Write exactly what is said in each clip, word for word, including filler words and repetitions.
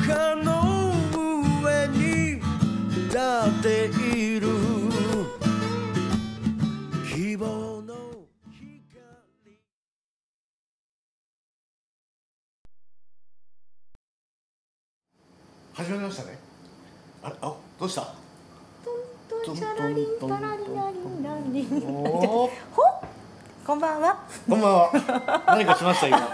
丘の上に立っている希望の光。 始まりましたね。あれ、あ、どうした？ トントンチャラリンタラリラリンラリン。 おー、 ほっ、こんばんは。 こんばんは。何かしました今。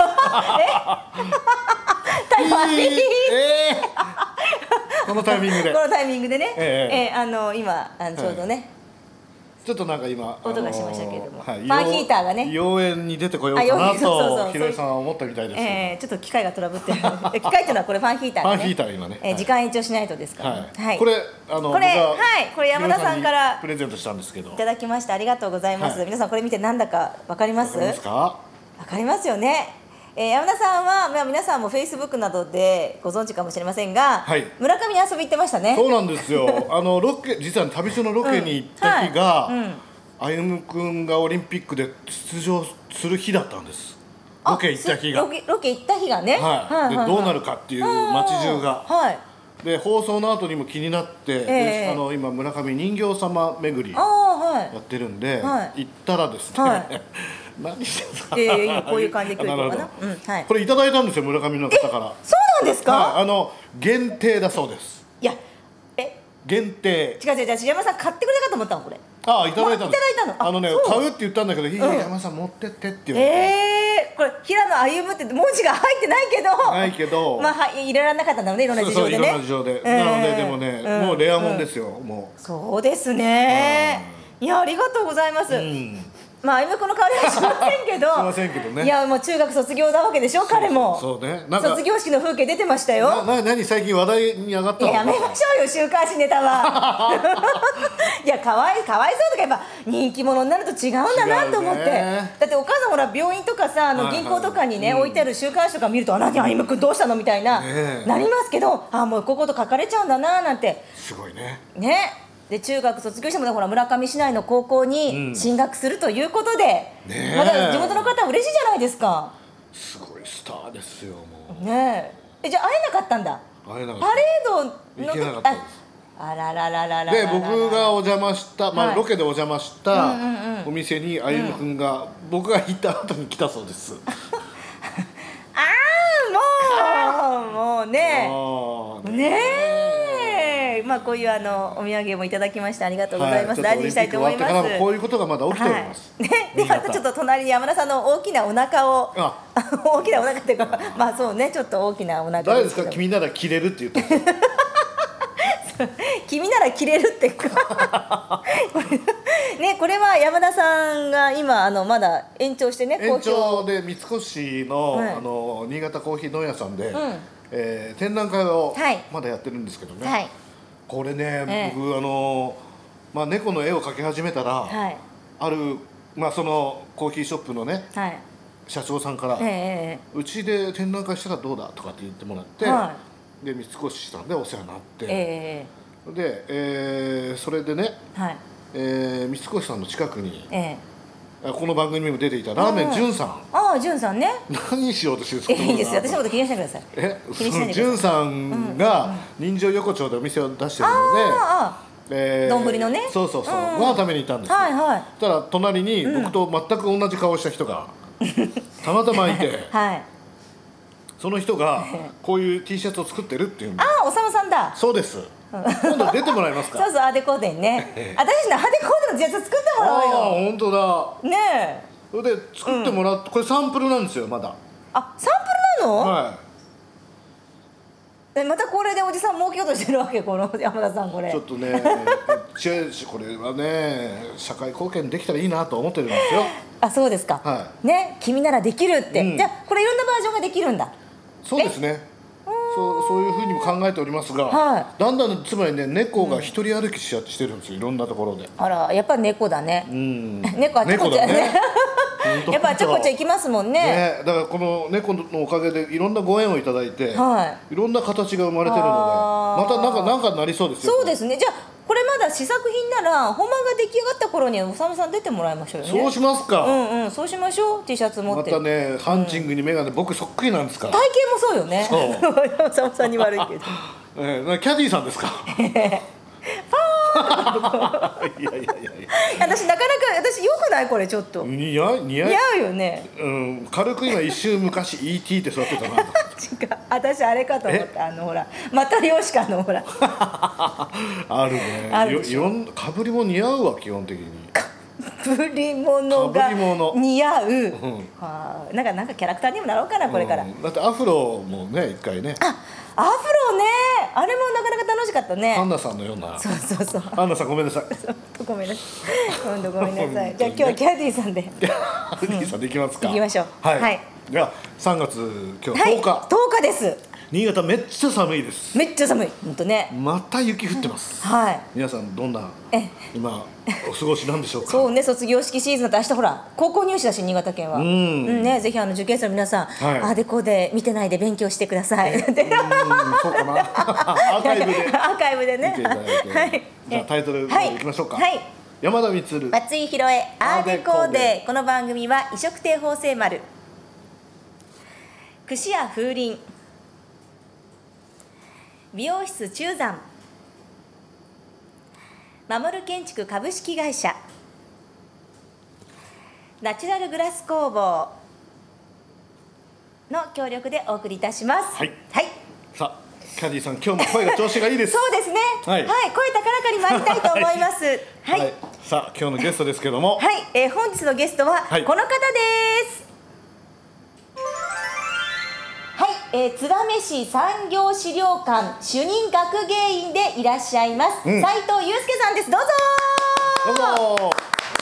タイマーえーえーこのタイミングでこ。のタイミングでね、 えええーあの今あのちょうどね、 ちょっとなんか今音がしましたけれどもあのーはい、 ファンヒーターがね妖艶に出てこようかあ妖な艶そうそうそうとひろゆさんは思ったみたいです。 えーちょっと機械がトラブってる。機械っていうのはこれファンヒーターがね。 ファンヒーター今ねえー時間延長しないとですからね。 はい。これあのこれ僕ははいこれ山田さんからプレゼントしたんですけど。 いただきました。ありがとうございます。 はい皆さんこれ見てなんだかわかります？ わかりますか？ わかりますよね。えー、山田さんは、まあ、皆さんもフェイスブックなどでご存知かもしれませんが、 はい村上に遊び行ってましたね。 そうなんですよ。あのロケ実は旅所のロケに行った日が、 うんはいうん歩夢君がオリンピックで出場する日だったんです。ロケ行った日が。 ロケロケ行った日がね。 はい。でどうなるかっていう街中が。 はい。 で放送の後にも気になって、 ええであの今村上人形様巡りああはい。 やってるんで、 はい行ったらですね、 はい何してんですか。 いやいやいやこういう感じで今日行こうかな。 あなるほどうんはい。 これいただいたんですよ村上の方から。 そうなんですか？ はい、あの限定だそうです。 いやえ限定。 違う違う違う山田さん買ってくれたかと思ったのこれ。 ああいただいたんです。 まいただいたのああのねそう買うって言ったんだけど、いいうん山田さん持ってってって言われて。 ええこれ平野歩夢って文字が入ってないけど。 ないけど。 まあはい入れられなかったんだろうねいろんな事情でね。 そうそういろんな事情で。 ええなのででもね、 うんもうレアもんですよ、もそうですね。いやありがとうございます。 う。うん。 まあ歩夢君の代わりはしませんけど。 しませんけどねいやもう中学卒業なわけでしょ彼も。 そうね。なんか卒業式の風景出てましたよ。 なな何最近話題に上がったの？ いややめましょうよ週刊誌ネタは。いやかわいかわいそうとかやっぱ人気者になると違うんだなと思って、 違うねだってお母さんほら病院とかさあのはいはい銀行とかにね、 うん置いてある週刊誌とか見ると「あなた歩夢君どうしたの?」みたいな、 ねえなりますけどあもうここと書かれちゃうんだななんてすごいね。 ね。で中学卒業してもほら村上市内の高校に進学するということで、 ねえまだ地元の方は嬉しいじゃないですか。 すごいスターですよもう。 ねええじゃあ会えなかったんだ。 会えなかったパレードの行けなか時ったです。 ああららららららでらら僕がお邪魔した、まあはいロケでお邪魔したうんうんうんお店に歩夢君が、僕が行った後に来たそうです。 ああもうもうねああねえまあこういうあのお土産もいただきましてありがとうございます、 はい大事にしたいと思います。 ちょっとオリンピック終わってからもこういうことがまだ起きております。 はい、ねでまたちょっと隣に山田さんの大きなお腹をあ大きなお腹っていうかまあそうねちょっと大きなお腹誰ですかけど君なら切れるって言ってます。 君なら切れるってかねこれは山田さんが今あのまだ延長してね延長で三越の、 はいあの新潟コーヒー問屋さんで、 んえー展覧会をはいまだやってるんですけどね、 はいこれね、 ええ僕あの、まあ、猫の絵を描き始めたら、 はいある、まあ、そのコーヒーショップのねはい社長さんから、 ええうちで展覧会したらどうだとかって言ってもらって、 はで三越さんでお世話になって、 ええで、えーそれでね、 はいえー三越さんの近くにええあこの番組にも出ていたラーメンじゅんさん、 ああじゅんさんね何しようとしてるんですかえいいですよ私のこと気にしないでください。 え気にしないでくださいじゅんさんが人情横丁でお店を出してるので、 あえー丼のねそうそうそう、 うんご飯食べに行ったんですよ、 はいはいそしたら隣に僕と全く同じ顔をした人がたまたまいてはいその人がこういう T シャツを作ってるっていうんでああおさむさんだ。 そうです今度出てもらえますかそうそうアデコーデンね私たちのアデコーデンのやつ作ってもらおうああよ本当だ。 ねえそれで作ってもらって、これサンプルなんですよまだ。 あサンプルなの、 はえまたこれでおじさん儲けようとしてるわけこの山田さんこれいちょっとね違うしこれはね社会貢献できたらいいなと思ってるんですよ。 あそうですか、 はね君ならできるって、 うんじゃあこれいろんなバージョンができるんだ。 そうですね。そうそういうふうにも考えておりますが、 はいだんだんつまりね猫が一人歩きしちゃしてるんですよいろんなところで。 あらやっぱ猫だね、 うん。 猫あちこち猫だね本当やっぱあちこち行きますもんねね、だからこの猫のおかげでいろんなご縁をいただいて、、 はいろんな形が生まれてるので、 あーまたなんかなんかなりそうですよ。 そうですねじゃあこれまだら試作品なら本番が出来上がった頃におさむさん出てもらいましょうよね。 そうしますか。 うんうん、そうしましょう。 T シャツ持ってまたね、ハンチングにメガネ、僕そっくりなんですから。 体型もそうよね。 そうおさむさんに悪いけどえー、キャディーさんですか。いやいやいやいや。 私なかなか私よくないこれちょっと似似合い似合い。 合うよね。 うん、軽く今一瞬昔 イーティー って座ってたな。 違う、私あれかと思ったあのほらマタリオシカのほらあるね。 あるでしょいろんかぶりも似合うわ基本的に。 ぶり物が被り物似合う、 んはあ、なんかなんかキャラクターにもなろうかなこれから、 うんだってアフロもね一回ね。 あ、アフロね、あれもなかなか楽しかったね。 ハンナさんのような。 そうそうそう。 ハンナさんごめんなさい。 ごめんなさい。今度ごめんなさい。じゃあ今日はキャディさんで。 キャディーさんでいきますか。 行きましょうはい。 はいじゃあさんがつ今日はい、 とおか、 とおかです。 新潟めっちゃ寒いです。 めっちゃ寒い、本当ね。 また雪降ってます。 はい。 皆さんどんなえ、 今お過ごしなんでしょうか。 そうね、卒業式シーズンだって明日ほら高校入試だし新潟県は。 うんうんね、ぜひあの受験生の皆さん、 はいああでこうで見てないで勉強してください。 うんそうかな。アーカイブでアーカイブでね。 見ていただいて。 はい。 じゃあタイトルはいいきましょうか。 はい。 山田充。 松井宏恵アーデコーデ。この番組は異色亭法政丸、串屋風鈴、美容室中山、守る建築株式会社、ナチュラルグラス工房の協力でお送りいたします。 はいはい。 さあキャディーさん今日も声が調子がいいです。 そうですね。 ははいい。声高らかに参りたいと思います。はい。はい。 さあ今日のゲストですけども。 えー本日のゲストははいこの方です。はい、えー、燕市産業資料館主任学芸員でいらっしゃいます、 うん斉藤祐介さんです。どうぞどうぞ。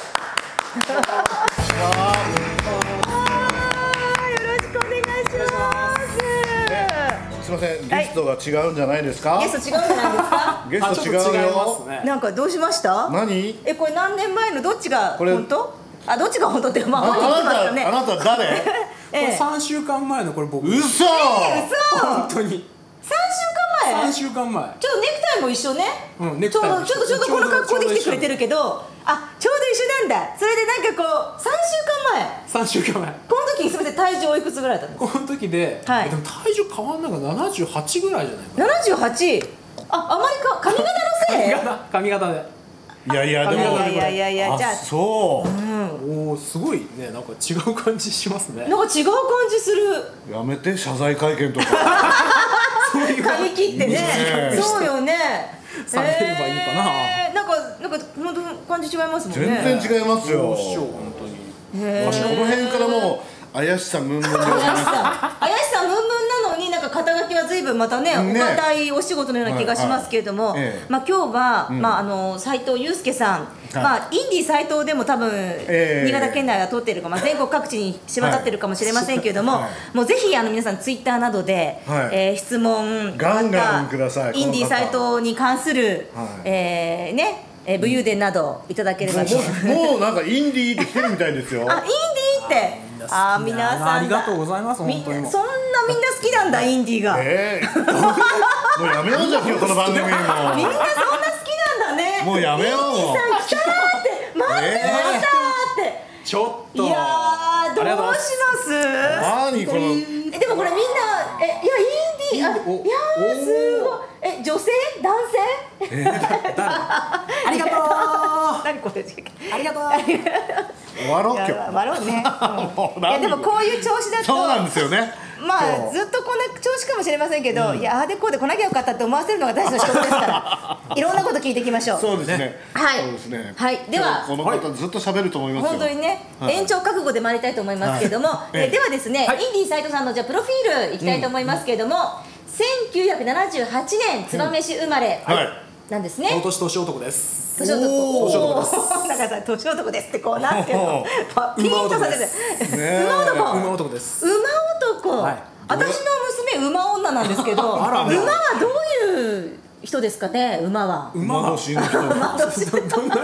ー。よろしくお願いします。 すみませんゲストが違うんじゃないですか。 ゲスト違うんじゃないですか。 ゲスト違うあちょっと違いまよす。ね。 なんかどうしました。 何？ え、これ何年前のどっちがこれ本当？あ、どっちが本当ってまああ本人言ってましたね。 あなたあなた誰？ これええ、 三週間前のこれ僕。 嘘。 嘘。 本当に。 三週間前。 三週間前。 ちょっとネクタイも一緒ね。 うんネクちょうタイも一緒どちょっとちょっとこの格好で来てくれてるけど、あ、ちょうど一緒なんだ。それでなんかこう三週間前。 三週間前。 この時にすみません体重おいくつぐらいだったんですか。 この時で、 はいえでも体重変わんないから七十八ぐらいじゃないかな。 七十八。あ、あまりか髪型のせい。 髪型髪型で。 いやいやでも。 いやいやいやいやじゃああそう。 おおすごいねなんか違う感じしますね。 なんか違う感じする。 やめて謝罪会見とか。 そういう髪切ってね。 ねそうよね。 されればいいかなえーなんかなんか本当感じ違いますもんね。 全然違いますよ。 どうしよう本当に。 へー私この辺からもう怪しさムンムンでござい怪します。 さ怪しさムンムンなのになんか肩書きは随分またねねお堅いお仕事のような気がしますけれども、 はいはいええまあ今日は、 んまああの斉藤祐介さん、まあインディ斉藤でも多分、 ええ新潟県内は通っているか、まあ全国各地に知らたっているかもしれませんけれども、 はいもうぜひあの皆さんツイッターなどで、 はいえー質問ガンガンまたくださいインディこの方斉藤に関する、 はいえーね、えー武勇伝などいただければと。 もうもうなんかインディーって来てるみたいですよ。 あ、インディって。あー、皆さんだ。 ありがとうございますみ本当にもうそんなみんな好きなんだインディが。 ええもうやめようじゃん今日この番組も。 みんなそんな好きなんだね。 もうやめようインディさん来たーって待ってえましたーって。 ちょっと。 いやーどうしありがとうございまますす？ 何このえでもこれみんなえいやインディあいやインディおーすごいえ女性男性？ ありがとう。 何これ？ ありがとう。 終わろう今日。 いや笑うね。 もういやでもこういう調子だと。 そうなんですよね。 まそうあずっとこんな調子かもしれませんけど、いやああでこうで来なきゃよかったって思わせるのが大事な仕事ですからいろんなこと聞いていきましょう。 そうですね。 はいそうですね。 はいでは今日この方ずっと喋ると思いますよ。 本当にね、 はい延長覚悟で参りたいと思いますけれども、 はいえーではですね、 はいインディ斉藤さんのじゃあプロフィールいきたいと思いますけれども、せんきゅうひゃくななじゅうはちねん燕市生まれ、 はいなんですね。 今年年男です。 年男。 おー年男ですおーだからさ年男ですってこうなってるのお。 パピーンとさせて。 ね馬男。 馬男です。 馬男、 はい私の娘馬女なんですけど馬あらはどういう人ですかね。馬は馬年の人。 どんな馬どんな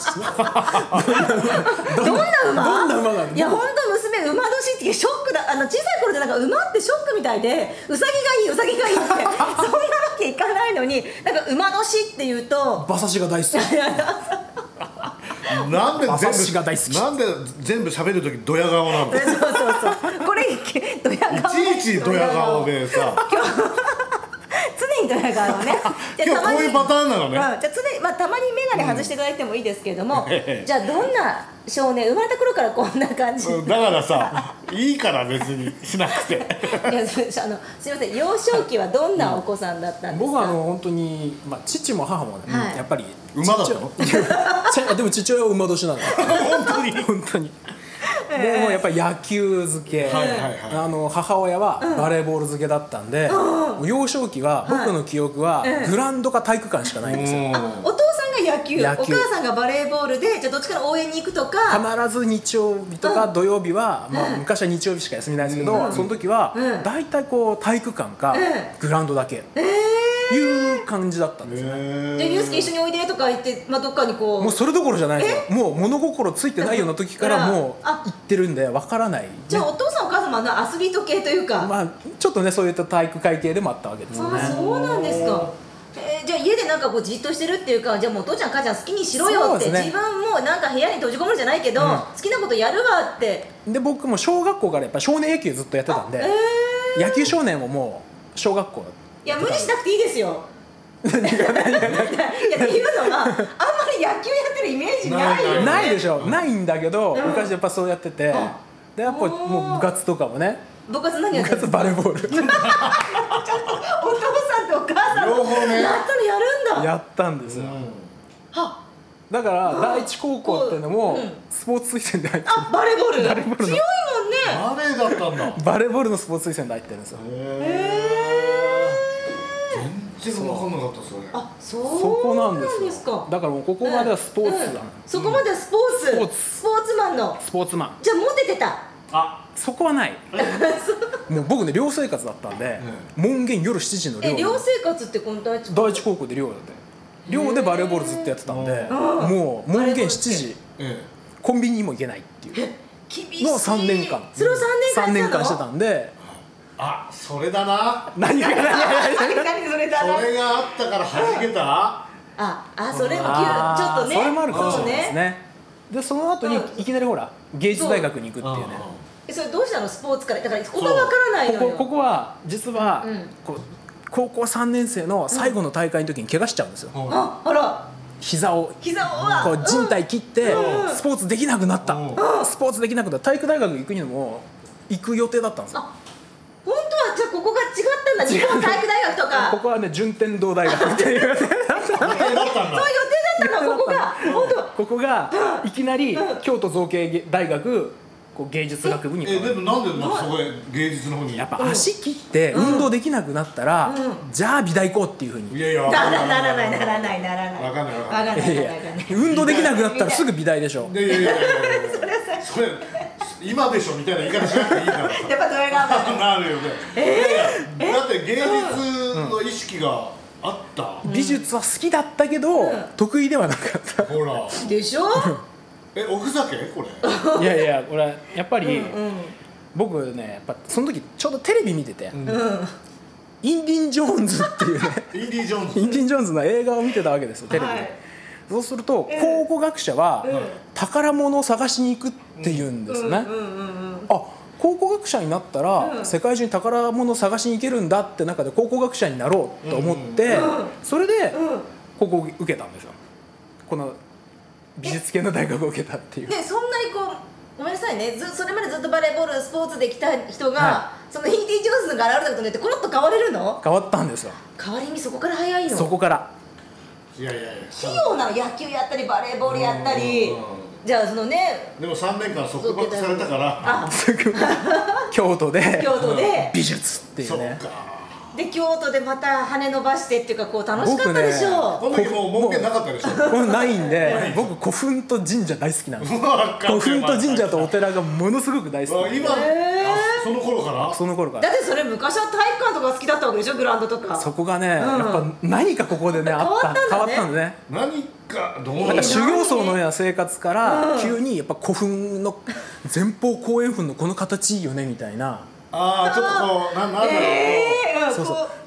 馬どんな馬なんだいや本当娘馬年ってショックだ。あの小さい頃でなんか馬ってショックみたいでうさぎがいいうさぎがいいってそんなわけいかないのにになんか馬年っていうと馬刺しが大好き。 なんで馬刺し全が大好き部なんで全部喋る時ドヤ顔なんだ。いそうそうそうこれドヤ顔ちいちドヤ顔でさ。 常にドヤ顔ね。じゃあ今日こういうパターンなのね。 うん、じゃあ常に、まあ、たまに眼鏡外していただいてもいいですけれども、じゃあどんな少年生まれた頃からこんな感じ。 だからさ、いいから別にしなくて。 いやそあのすみません、幼少期はどんなお子さんだったんですか。 僕はあの本当に、まあ、父も母もね、 はいやっぱり馬だったの？ 父でも父親は馬年なの。 本当に本当に。でもうやっぱり野球漬け、 はいはいはいあの母親はバレーボール漬けだったんで、もう幼少期は僕の記憶はグラウンドか体育館しかないんですよ。 うんお父さんが野球、 野球お母さんがバレーボールで、じゃあどっちかの応援に行くとか。 必ず日曜日とか土曜日は、まあ、昔は日曜日しか休みないですけど、その時はうん大体こう体育館かグラウンドだけいう感じだったんですよね。 じゃあユースケ一緒においでとか言って、まあ、どっかにこう。 もうそれどころじゃないですよ。もう物心ついてないような時からもうあ行ってるんでわからない、ね、 じゃあお父さんお母さんもあのアスリート系というか。 まあちょっとねそういった体育会系でもあったわけですよね。 あ、そうなんですか。えー、じゃあ家でなんかこうじっとしてるっていうか、じゃあもうお父ちゃん母ちゃん好きにしろよって、 そうですね自分もなんか部屋に閉じこもるじゃないけど、 うん好きなことやるわって。 で僕も小学校からやっぱ少年野球ずっとやってたんで、 え野球少年ももう小学校ー、いや無理しなくていいですよ。いやっていうのはあんまり野球やってるイメージないよね。 ないでしょ、ないんだけど、 うん昔やっぱそうやってて、 あでやっぱもう部活とかもね、 部活何や部活ってるんですか。 バレーボールお父さんとお母さん両方ねやったのやるんだ。 やったんですよ。 はだから第一高校っていうのもうんスポーツ推薦で入ってる、 あ、バレーボール。 バレーボールの強いもんね。 バレーだったんだ。 バレーボールのスポーツ推薦で入ってるんですよ。 全然分かんなかったそれ。 あ、そうそこなんですよ。 ですか。 だからもうここまではスポーツだな、 うんそこまではスポーツ、 スポーツスポーツマンの。 スポーツマン。 じゃあモテてた。 あ、 そこはない。もう僕ね寮生活だったんで、門限夜しちじの寮え、寮生活ってこの第一第一高校で寮だって寮でバレーボールずっとやってたんで、もう門限しちじえコンビニにも行けないっていう厳しいのをさんねんかんそれをさんねんかんさんねんかんしてんたんで、 え。あ、それだな。 何が何が何が何それだな。 それがあったから弾けた。 あ、あ、それもあーちょっとね。 それもあるかもしれないですそうね。でその後にいきなりほら芸術大学に行くっていうね。 え、それどうしたのスポーツから。だからここがわからないのよ。 ここここは実は、 うんこう高校さんねん生の最後の大会の時に怪我しちゃうんですよ。 あ、あら、 膝を膝はこう靭帯切ってうんスポーツできなくなった、 うんスポーツできなくなった体育大学行くにも行く予定だったんですよ。 あ、本当はじゃあここが違ったんだ。日本体育大学とか。 ここはね順天堂大学っていうだったんだ。 そういう予定だったのここが。本当。 ここがいきなり京都造形大学こう芸術学部にえ、でもなんでまたそこへ芸術の方に。 やっぱ足切って運動できなくなったら、 うんじゃあ美大行こうっていうふうに、 いやいや。 ならならないならないならない。 わかんないわわかんないかんないいやいやわかんない。 運動できなくなったらすぐ美大でしょ。 いやいやいやいや。それ今でしょみたいな言い方しなくていいから。 やっぱそれがなるよね。いやいやだって芸術の意識があった。 美術は好きだったけど、得意ではなかった。 ほら。 でしょ。 え、おふざけこれ。 いやいやこれやっぱり、 うん僕ねやっぱその時ちょうどテレビ見てて、 んうん。 インディ・ジョーンズっていうねインディ・ジョーンズ。 インディ・ジョーンズの映画を見てたわけですよテレビで、 はいそうすると考古学者はうん宝物を探しに行くっていうんですね、 うんうんうんあ考古学者になったら、 うん世界中に宝物を探しに行けるんだって中で考古学者になろうと思って、 うんそれでうん。 ここを受けたんですよこの美術系の大学を受けたっていう。 でそんなにこうごめんなさいね、ずそれまでずっとバレーボールスポーツで来た人が、 はそのインディ・ジョーンズが現れたことによってコロッと変われるの？ 変わったんですよ変わりにそこから早いの？ そこから。 いやいやいや。 器用なの、野球やったりバレーボールやったり、 うんじゃあそのね、 でもさんねんかん束縛されたから。 あ、 京都で京都で美術っていそうっね。 か。 で京都でまた羽伸ばしてっていうかこう楽しかったでしょこの時もう文献なかったでしょ。 これないんで僕古墳と神社大好きなんですよ。 わかんない古墳と神社とお寺がものすごく大好きであ今、あその頃から。 その頃からだってそれ昔は体育館とか好きだったわけでしょ、グラウンドとか。 そこがね、 んやっぱ何かここでねあった変わったんだね変わったんでね。 何かどうなんか修行僧のような生活から急にやっぱ古墳の前方後円墳のこの形いいよねみたいな。 ああちょっとこうななんだろう、 えー、 そうそうこ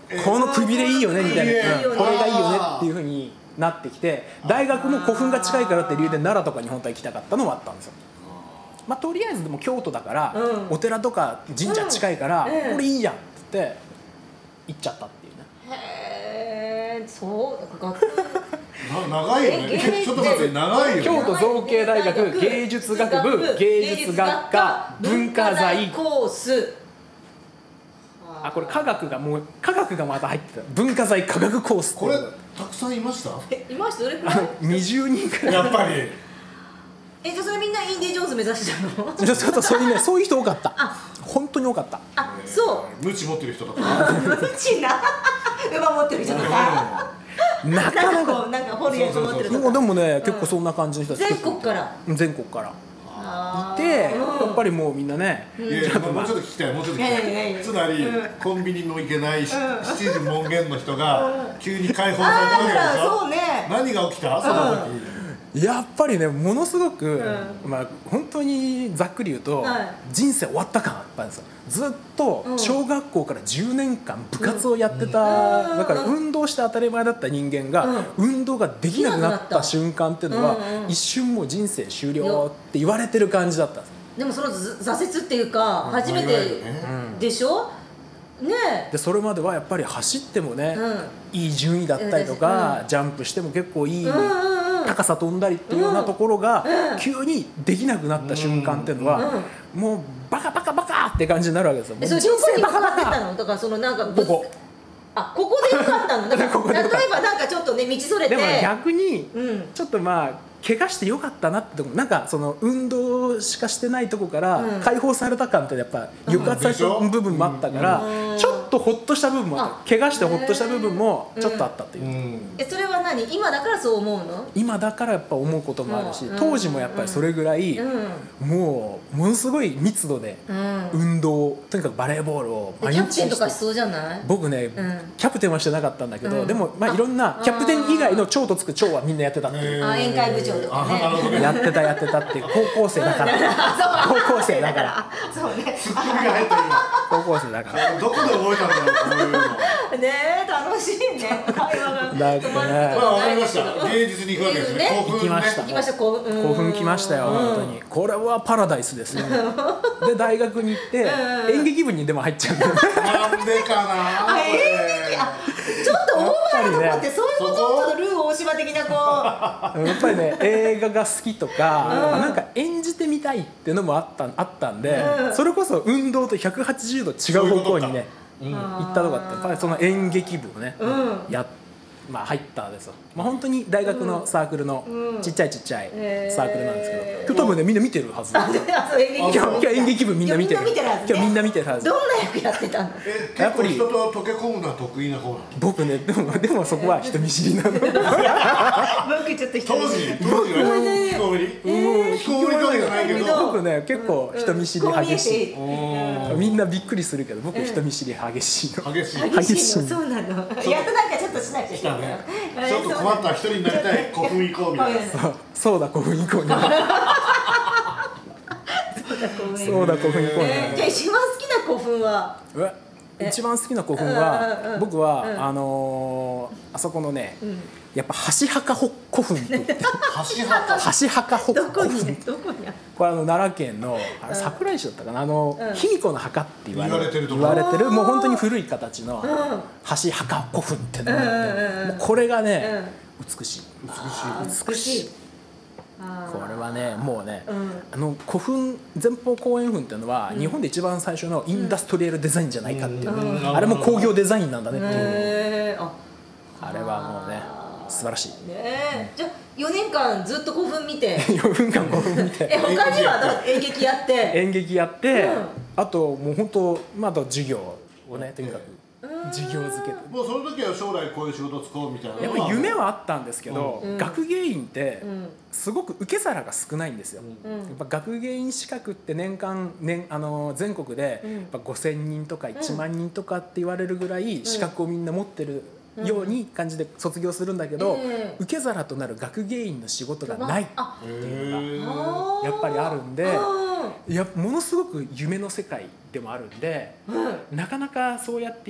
このくびれいいよねみたいな、 いいよねこれがいいよねっていうふうになってきて、大学も古墳が近いからって理由で奈良とかに本当は行きたかったのもあったんですよ。まあ、とりあえずでも京都だから、 うんお寺とか神社近いから、 うんこれいいやんって言って行っちゃったっていうね。 へえ、そう学な長いよえね。ちょっと待って長いよね。 京都造形大学芸術学部芸術学科文化財コース。 あ、これ科学がもう科学がまた入ってた、文化財科学コースってこれたくさんいました？ え、いましたどれくらい？ にじゅうにんくらい。 やっぱり。 え、じゃあそれみんなインディ・ジョーンズ目指してたの？ ちょっとそういうね、そういう人多かった。本当に多かった。 あ、そムチ持ってる人とか。 う。無知な馬持ってる人とか。 なかなんなかかこうなんか掘るやつ持ってるでとか。 もでもね、結構そんな感じの人たち全国から。 全国からあーいて、 うんやっぱりもうみんなね、 いやいや、もうちょっと聞きたい、もうちょっと聞きいやいやいやたい。つまりうんコンビニも行けないし、七時門限の人が急に解放されたわけでしあー、 ょ。 そうね。 何が起きた？その時。 やっぱりね、ものすごく、 うまあ本当にざっくり言うと、 はい人生終わった感あったんですよ。ずっとうん小学校からじゅうねんかん部活をやってた、 うんだから運動して当たり前だった人間が、運動ができなくなった瞬間っていうのは、 うんうん一瞬もう人生終了って言われてる感じだったんです。 でもそのず挫折っていうか初めいわゆるてねでしょ？ねえ。 でそれまではやっぱり走ってもね、 うんいい順位だったりとか、 うんジャンプしても結構いいうんうんうん高さ飛んだりっていうようなところが、急にできなくなった瞬間っていうのは、もうバカバカバカって感じになるわけですよ。もえ、それう人どこに向生バカバかってたカ。 の？だからそのなんかぶつここあ、ここでよかったの？だからここでよかった例えばなんかちょっとね道それて。 でも逆にうん。 ちょっとまあ怪我してよかったなってとこ、なんかその運動しかしてないとこからうん解放された感ってやっぱ抑圧された部分もあったから、 うんちょっとほっとした部分もあった。 あ怪我してほっとした部分もちょっとあったっていう、 うん。 え、それは何？今だからそう思うの？ 今だからやっぱ思うこともあるし、 うん当時もやっぱりそれぐらい、 うん。 もうものすごい密度でうん。 運動、とにかくバレーボールをで毎キャプテンとかししてそうじゃない？ 僕ね、 んキャプテンはしてなかったんだけど、 うんでもまあいろんなあキャプテン以外の長とつく長はみんなやってたっていう、 あ、宴会部長とかあ、なるね。 ほどね。 やってたやってたっていう高校生だから高校生だからそうね。 ツッコミが入った高校生だから今。どこで覚えたんだろう、こういうの。 ねえ、楽しいね。会話がなんかね止まるまあ、 ことわかりましないですけど。 た。芸術に行くわけですね。 ね興奮ね。 行きました行きました。興奮。 興奮きましたよ、本当にこれはパラダイスですよで大学に行って演劇部にでも入っちゃうんだよねなんでかな。 あ、演劇、あ、ちょっとオーバーなとこってやっぱりねそういうこと、ちょっとルー大島的なこやっぱりね映画が好きとか、なんか演じてみたいっていうのもあったあったんで、 うんそれこそ運動とひゃくはちじゅうど違う方向にねう。 行ったとかってやっぱりその演劇部をね、 うんやまあ入ったんですよ。まあ本当に大学のサークルのうんちっちゃいちっちゃいへーサークルなんですけど、今日多分ねみんな見てるはず。 あ、であそう演劇今日今日演劇部みんな見てる。 いやみんな見てるはずね今日みんな見てるはず。 どんな役やってたの？ え、 やっぱり結構人と溶け込むのは得意な方なの。 僕ねでもでもそこは人見知りなの。 僕ちょっと一人当時、当時は引きこもり。引きこもりとかじゃないけど。 僕ね結構人見知り激しい。 こう見えてみんなびっくりするけど僕人見知り激しいの。 激しい。 激しいの、そうなの。やっとなんかちょっとしなきゃいけない。 ねちょっと困ったら一人になりたい。古墳行こうみたいな。 そうそうだ古墳行こうね。そうだ古墳行こうね。 えーじゃあ一番好きな古墳は？ え一番好きな古墳うんうんうんは僕は、 うんあのーあそこのね、 んやっぱ箸墓古墳って言って橋墓。 箸墓古どこに古墳どこにある？ これあの奈良県のあれ桜井市だったかなあのうん卑弥呼の墓って言われ言われてるとこ言われてるあーもう本当に古い形のうん箸墓古墳ってのがあうんうんうんってもうこれがね美しいあー美しい。あーこれはねもうねうんあの古墳前方後円墳っていうのは日本で一番最初のインダストリアルデザインじゃないかっていううんあれも工業デザインなんだねっていうへーああれはもうね素晴らしい。 ねえ、じゃあよねんかんずっと古墳見てよふんかん古墳見えて他にはだ演劇やって演劇やって、 うんあともう本当まああと授業をねとにかく授業漬けてもうその時は将来こういう仕事つこうみたいな。 やっぱり夢はあったんですけど、 うん学芸員ってうんすごく受け皿が少ないんですよ、 うんうんやっぱ学芸員資格って年間年あの全国でうんやっぱごせんにんとかいちまんにんとかって言われるぐらい資格をみんな持ってるように感じで卒業するんだけど、 ええ受け皿となる学芸員の仕事がないあへーあーやっぱりあるんであいやものすごく夢の世界でもあるんでーうんなかなかそうやって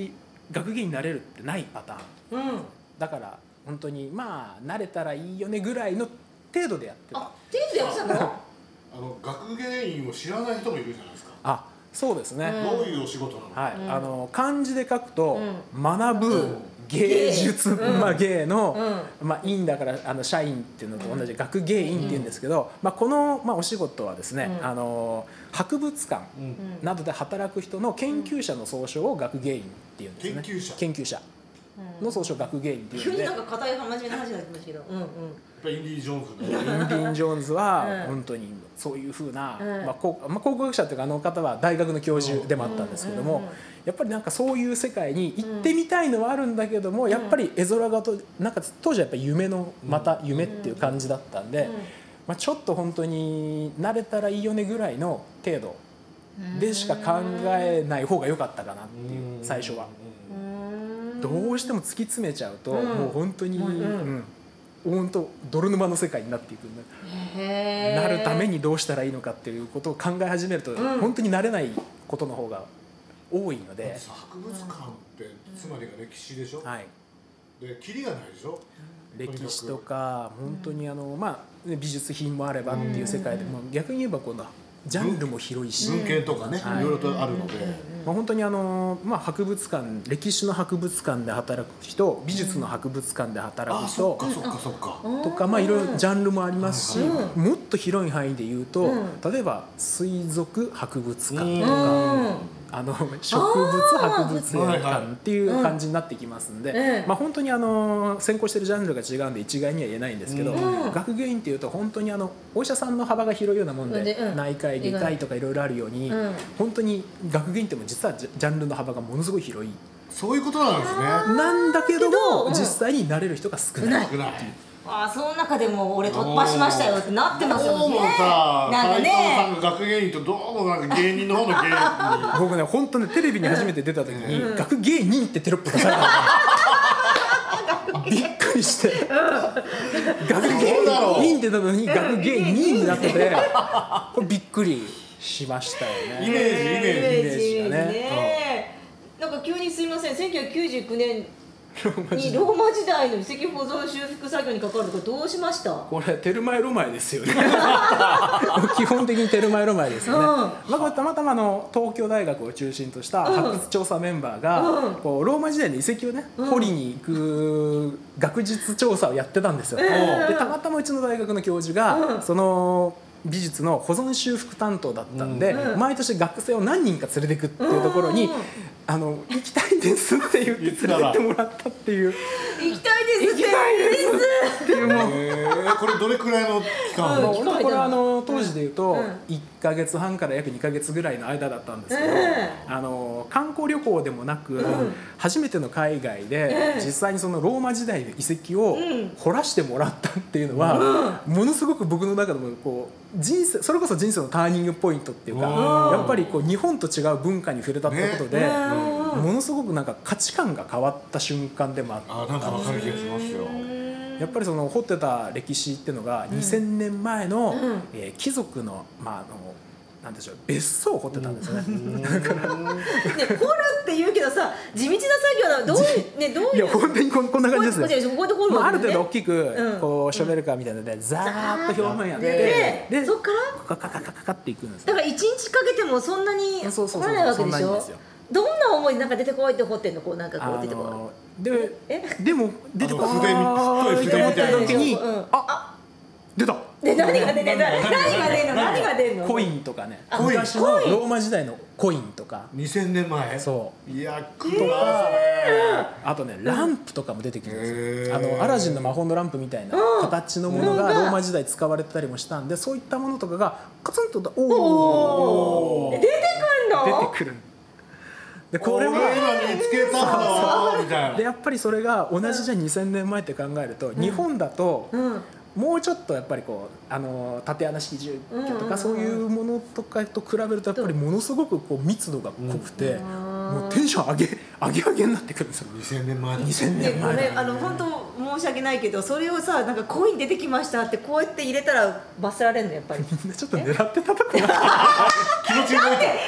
学芸になれるってないパターン、 うん、 だから本当にまあ慣れたらいいよねぐらいの程度でやってた。 あ、程度でやってたの？ あの学芸員を知らない人もいるじゃないですか。 あ、そうですね、 うんどういうお仕事なの？ はい、 うんあの漢字で書くと、 うん学ぶ、 うん芸術、 うんまあ、芸の、 うまあ、院だからあの社員っていうのと同じ学芸員っていうんですけど、まあ、この、まあ、お仕事はですね、 うんあの博物館うんうんなどで働く人の研究者の総称を学芸員っていうんですね。 研究者研究者の総称学芸員っていうんで、 急になんか硬い真面目な話になってましたけど、うんうん、 やっぱりインディ・ージョーンズね。 インディーン・ジョーンズはうん本当にそういうふうな、 うんまあこうまあ、考古学者というかあの方は大学の教授でもあったんですけども、 うんうんうんやっぱりなんかそういう世界に行ってみたいのはあるんだけども、やっぱり絵空画となんか当時はやっぱり夢のまた夢っていう感じだったんで、 うんまあ、ちょっと本当に慣れたらいいよねぐらいの程度でしか考えない方が良かったかなっていう最初は。 うんどうしても突き詰めちゃうと、 うんもう本当に、 うんうん本当泥沼の世界になっていくんで、 へーなるためにどうしたらいいのかっていうことを考え始めると、 うん本当に慣れないことの方が多いので、 博物館ってつまりが歴史でしょ。 はい、 で、キリがないでしょ。 歴史とか本当にあの、まあ、美術品もあればっていう世界で、も逆に言えばこのジャンルも広いし、 文献とかね、 はいいろいろとあるので。 まあ、本当にあの、まあ、博物館歴史の博物館で働く人、美術の博物館で働くあ、そっ人かそっかそっか。 とか、まあ、いろいろジャンルもありますし、 うんもっと広い範囲で言うと、 うん例えば水族博物館とうか、 うんあの植物博物園はいはい館っていう感じになってきますんで、 うんまあ、本当にあの専攻してるジャンルが違うんで一概には言えないんですけど、 うん学芸員っていうと本当にあのお医者さんの幅が広いようなもんで、 でうん内科医外科医とかいろいろあるように、 うん本当に学芸員っても実はジャジャンルの幅がものすごい広いそういうことなんですね。 なんだけどけどうんも実際になれる人が少ない。 少ない。 あーその中でも俺突破しましたよってなってますどうもよね。 さ、 なんか斉藤さんね、 が学芸員とどうもなんか芸人の方の芸人に。 僕ね本当ねテレビに初めて出た時に、 うん学芸人ってテロップ出されたのびっくりして、学芸人ってなのに学芸人になってて、これびっくりしましたよね。 イメージイメージイメージがねねなんか急にすいません、せんきゅうひゃくきゅうじゅうきゅうねんにローマ時代の遺跡保存修復作業に関わるとかどうしました？ これテルマエロマエですよね基本的にテルマエロマエですよね、 うんまあ、これたまたまあの東京大学を中心とした発掘調査メンバーが、 うんこうローマ時代の遺跡をね、 うん掘りに行く学術調査をやってたんですよ、 うんでたまたまうちの大学の教授が、 うんその美術の保存修復担当だったんで、 うん毎年学生を何人か連れてくっていうところに、 うんあの行きたいですって言って連れてってもらったっていう行きたいですって行きたいですっていうもうえー、これどれくらいの期間？ うんもう本当これはあの当時でいうとうんいっかげつはんから約にかげつぐらいの間だったんですけど、 うんあの観光旅行でもなく、 ん初めての海外でうん実際にそのローマ時代の遺跡をうん掘らしてもらったっていうのは、ものすごく僕の中でもこう人生それこそ人生のターニングポイントっていうか、 うんやっぱりこう日本と違う文化に触れたってことで、 ねうんものすごくなんか価値観が変わった瞬間でもあって。 あ、なんかわかる気がしますよ。 やっぱりその掘ってた歴史っていうのがにせんねんまえの、 うんえー貴族のまああのなんでしょう別荘を掘ってたんですよね。 ね、掘るって言うけどさ、地道な作業なのどういうねどういういや本当にこんこんな感じですよ。 こうやってこうやって掘るまあ、あるわけね程度大きく、 うんこうショベルカーみたいなのでザーッと表面やってででそっからカカカカカカっていくんですよ。 だから一日かけてもそんなにそうそうそう掘らないわけでしょそんなにですよ。 どんな思いでなんか出てこいって掘ってんのこうなんかこあう出てこのでえでも出てこあの筆み太い筆みたいな時に、 うんあ出た。 いで何が出てんの何が出んの何が出んのコインとかね、 あ昔のコインローマ時代のコインとか、 にせんねんまえ。 そういや、来るなそあとねランプとかも出てくるんですよ。 へーあのアラジンの魔法のランプみたいな形のものがローマ時代使われてたりもしたんで、そういったものとかがカツンとおおおー出てくんの出てくる。でれ。俺これは今見つけたのみたいな。 でやっぱりそれが同じじゃにせんねんまえって考えると、日本だとうんもうちょっとやっぱりこうあの縦穴式住居とうんうんうんかそういうものとかと比べるとやっぱりものすごくこう密度が濃くて、 うんもうテンション上げ上げ上げになってくるんですよ。 にせんねんまえだ。 にせんねんまえねごめんあの本当申し訳ないけどそれをさなんかコイン出てきましたってこうやって入れたら罰せられるのやっぱりみんなちょっと狙ってたとこが気持ち動いて。 だって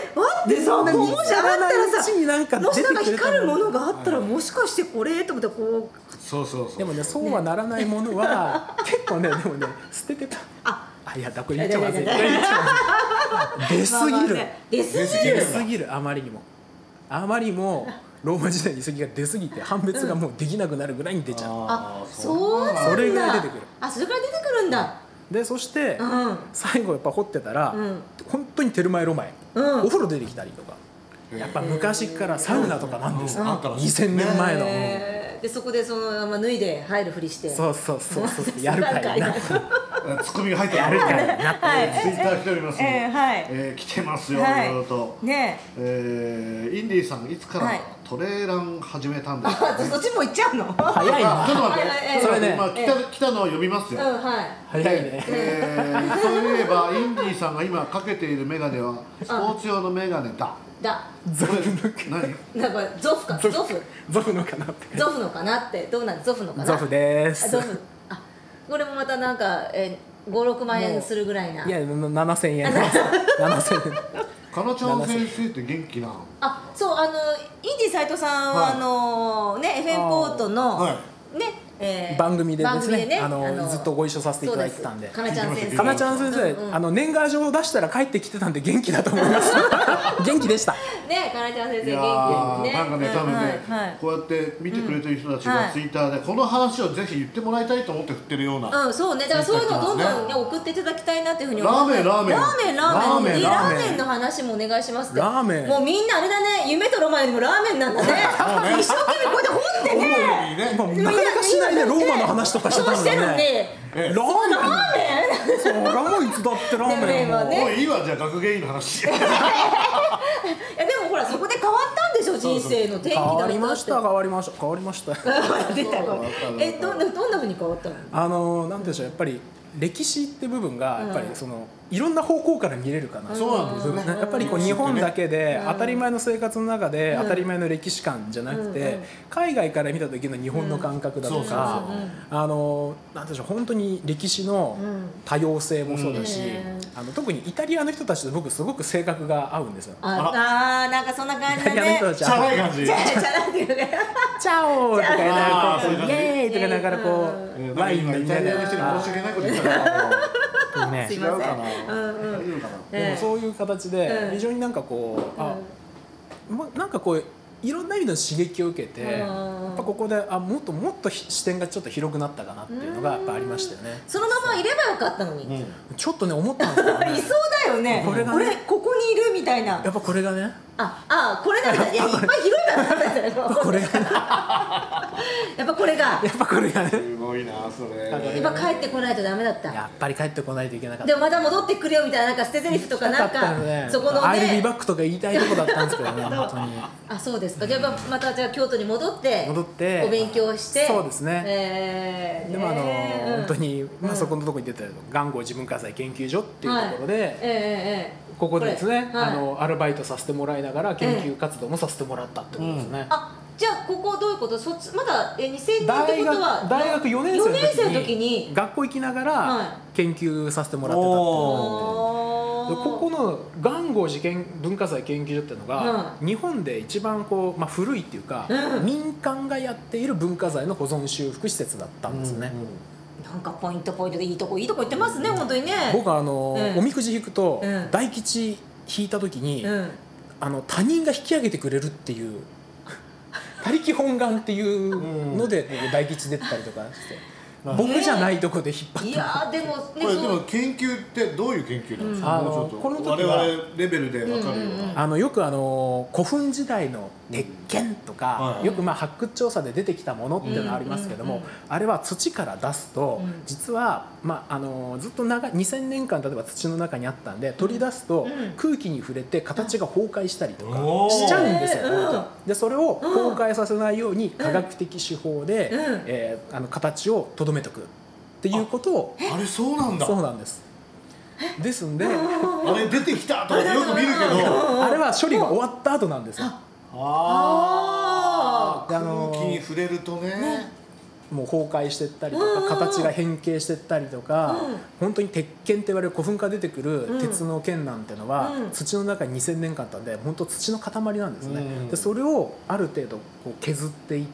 待ってさ、こうもし上がったらさ、 になんかもしなんか出てくれた光るものがあったら、もしかしてこれと思ってこう。 そうそうそう。 でもね、そうはならないものは結構ね、でもね捨ててた。 あ、 あ、いやだこれ言っちゃまずい。 いやいやいや出すぎる。 出すぎ出る。 すぎる、あまりにもあまりにもローマ時代に遺跡が出すぎて判別がもうできなくなるぐらいに出ちゃう。 あ、そうなんだ。 それぐらい出てくる。 あ、それから出てくるんだ。 でそしてうん最後やっぱ掘ってたらうん本当にテルマエロマエ、 うんお風呂出てきたりとか、やっぱ昔からサウナとかなんですよ、 うんあったらしいにせんねんまえの、 へーでそこでそのまま脱いで入るふりして。 そうそうそうそうやるかいなツッコミが入ってやるかいなはいツイッター来ております。 えーはいえー来てますよ、 はいいろいろと。 ねえーインディーさんいつからはいトレーラン始めたんですか。 あ、そっちも行っちゃうの。 早いあ、ちょっなと待って、 はいはいそれね今来た来たのを呼びますよ。 うん、はい。 早いね、 えー、そういえばインディーさんが今かけているメガネはスポーツ用のメガネだ。 だ。 ゾフの何？ なんかゾフか、ゾフ、 ゾフのかなってゾフのかなってどうなんゾフのかな。 ゾフですあゾフ。あ、これもまたなんかえー五六万円するぐらいな。 いやななせんえんななせんえんかなちゃん先生って元気なの？ あ、そう、あのインディ斉藤さんは、 はいあのね エフエム ポートの、 はいね、えー番組でですね番組であのずっとご一緒させていただいてたんでそうですかなちゃん先生。 かなちゃん先生、 うんうんあの年賀状を出したら帰ってきてたんで元気だと思います元気でしたね、かなちゃん先生いやー元気ね。 なんかね多分ね、 はいはいこうやって見てくれてる人たちうんはいがツイッターでこの話をぜひ言ってもらいたいと思って振ってるような、 うん、そうね、だからそういうのをどんどんねね送っていただきたいなっていうふうに思って。 ラーメンラーメンラーメンラーメンいいラーメンラーメンの話もお願いしますって。 ラーメンもうみんなあれだね、夢とロマンよりもラーメンなんだね。一生懸命こうやって掘ってね。 ねまあなかなかしないねローマの話とかしてたのにしてるんねで。 ラーメンラーメン。 そうラもいつだってラーメンラーメンはねもういいわじゃあ学芸員の話いやでもほらそこで変わったんでしょ人生の転機だったって。 変わりました変わりました変わりました出たこれ。え、どんなどんな風に変わったの？ あのなんていうんでしょうやっぱり歴史って部分がやっぱりその、いろんな方向から見れるかな、 そうなんですよねやっぱりこう日本だけでうん当たり前の生活の中で当たり前の歴史観じゃなくて、 うんうん海外から見た時の日本の感覚だとうんそうかそうそうあのなんていうんでしょう本当に歴史のうん多様性もそうだし、 うんあの特にイタリアの人たちと僕すごく性格が合うんですよ。 ああーなんかそんな感イじだねタリアの人。たちチャラい感じチャチャラっていうか。 チャオとか言いながらこうあーそういう感じイエーイとか言いながらこうんうえーワイン今イタ飲みながリアの人にら申し訳ないこと言ったからねすいません違うかな、 うんうん大丈夫かな、 でもそういう形でうん非常になんかこう、あま、なんかこういろんな意味の刺激を受けて、 うんやっぱここであもっともっとひ視点がちょっと広くなったかなっていうのがやっぱありましたよね。 そのままいればよかったのに。 うんちょっとね思ったんですけどねいそうだよね。 これがね俺ここにいるみたいな。 やっぱこれがねああこれなんだ。いやいっぱい広いからなんだよ。 これがねやっぱこれが。 やっぱこれがねすごいなそれやっぱ帰ってこないとダメだった。 やっぱり帰ってこないといけなかった。 でもまた戻ってくれよみたいななんか捨て台詞とかなんかそこのアイルビーね。 バックとか言いたいとこだったんですけどね本当に。 あそうですか。じゃあまたじゃあ京都に戻って戻ってお勉強して。 そうですねえーでもあのねうん本当にまあうんそこのとこに出てる元号自分火災研究所っていうところで、 はいええええここでですね、 これはいあのアルバイトさせてもらいながら研究活動もさせてもらったってことですね。 あじゃあここどういうこと卒まだえにせんねんって大ことは学大学よねん生のよねん生の時に時に学校行きながはら研究させてもらってたっていうのがあって、 おーここの元号寺研文化財研究所っていうのが、日本で一番こう、まあ、古いっていうか、 うん民間がやっている文化財の保存修復施設だったんですね。 なんかポイントポイントでいいとこいいとこ行ってますね本当にね。 僕はあの、 うんおみくじ引くと、 うん大吉引いた時に、 うんあの他人が引き上げてくれるっていう他力本願っていうので大吉出てたりとかして、僕じゃないとこで引っ張っていやーでもねこれでもそう研究ってどういう研究なんですか、 うんもうちょっとあのこの時は我々レベルで分かるような、 うんうんうんあのよくあの古墳時代の鉄剣とか、 はいよくまあ発掘調査で出てきたものっていうのはありますけども、 うんうんうんあれは土から出すと、 うん実は、まあ、あのずっと長いにせんねんかん例えば土の中にあったんで取り出すと、 うん空気に触れて形が崩壊したりとかおーしちゃうんですよ、 うん本当でそれを崩壊させないように科学的手法で、 うんえーあの形をとどめとくっていうことをあれそうなんだそうなんですですんで、 あれ出てきたとかよく見るけどあれは処理が終わった後なんですよ。 ああであの空気に触れるとねもう崩壊していったりとか、形が変形していったりとか、本当に鉄剣って言われる古墳から出てくる鉄の剣なんてのは、土の中ににせんねんかんあったんで本当土の塊なんですね。でそれをある程度こう削っていって、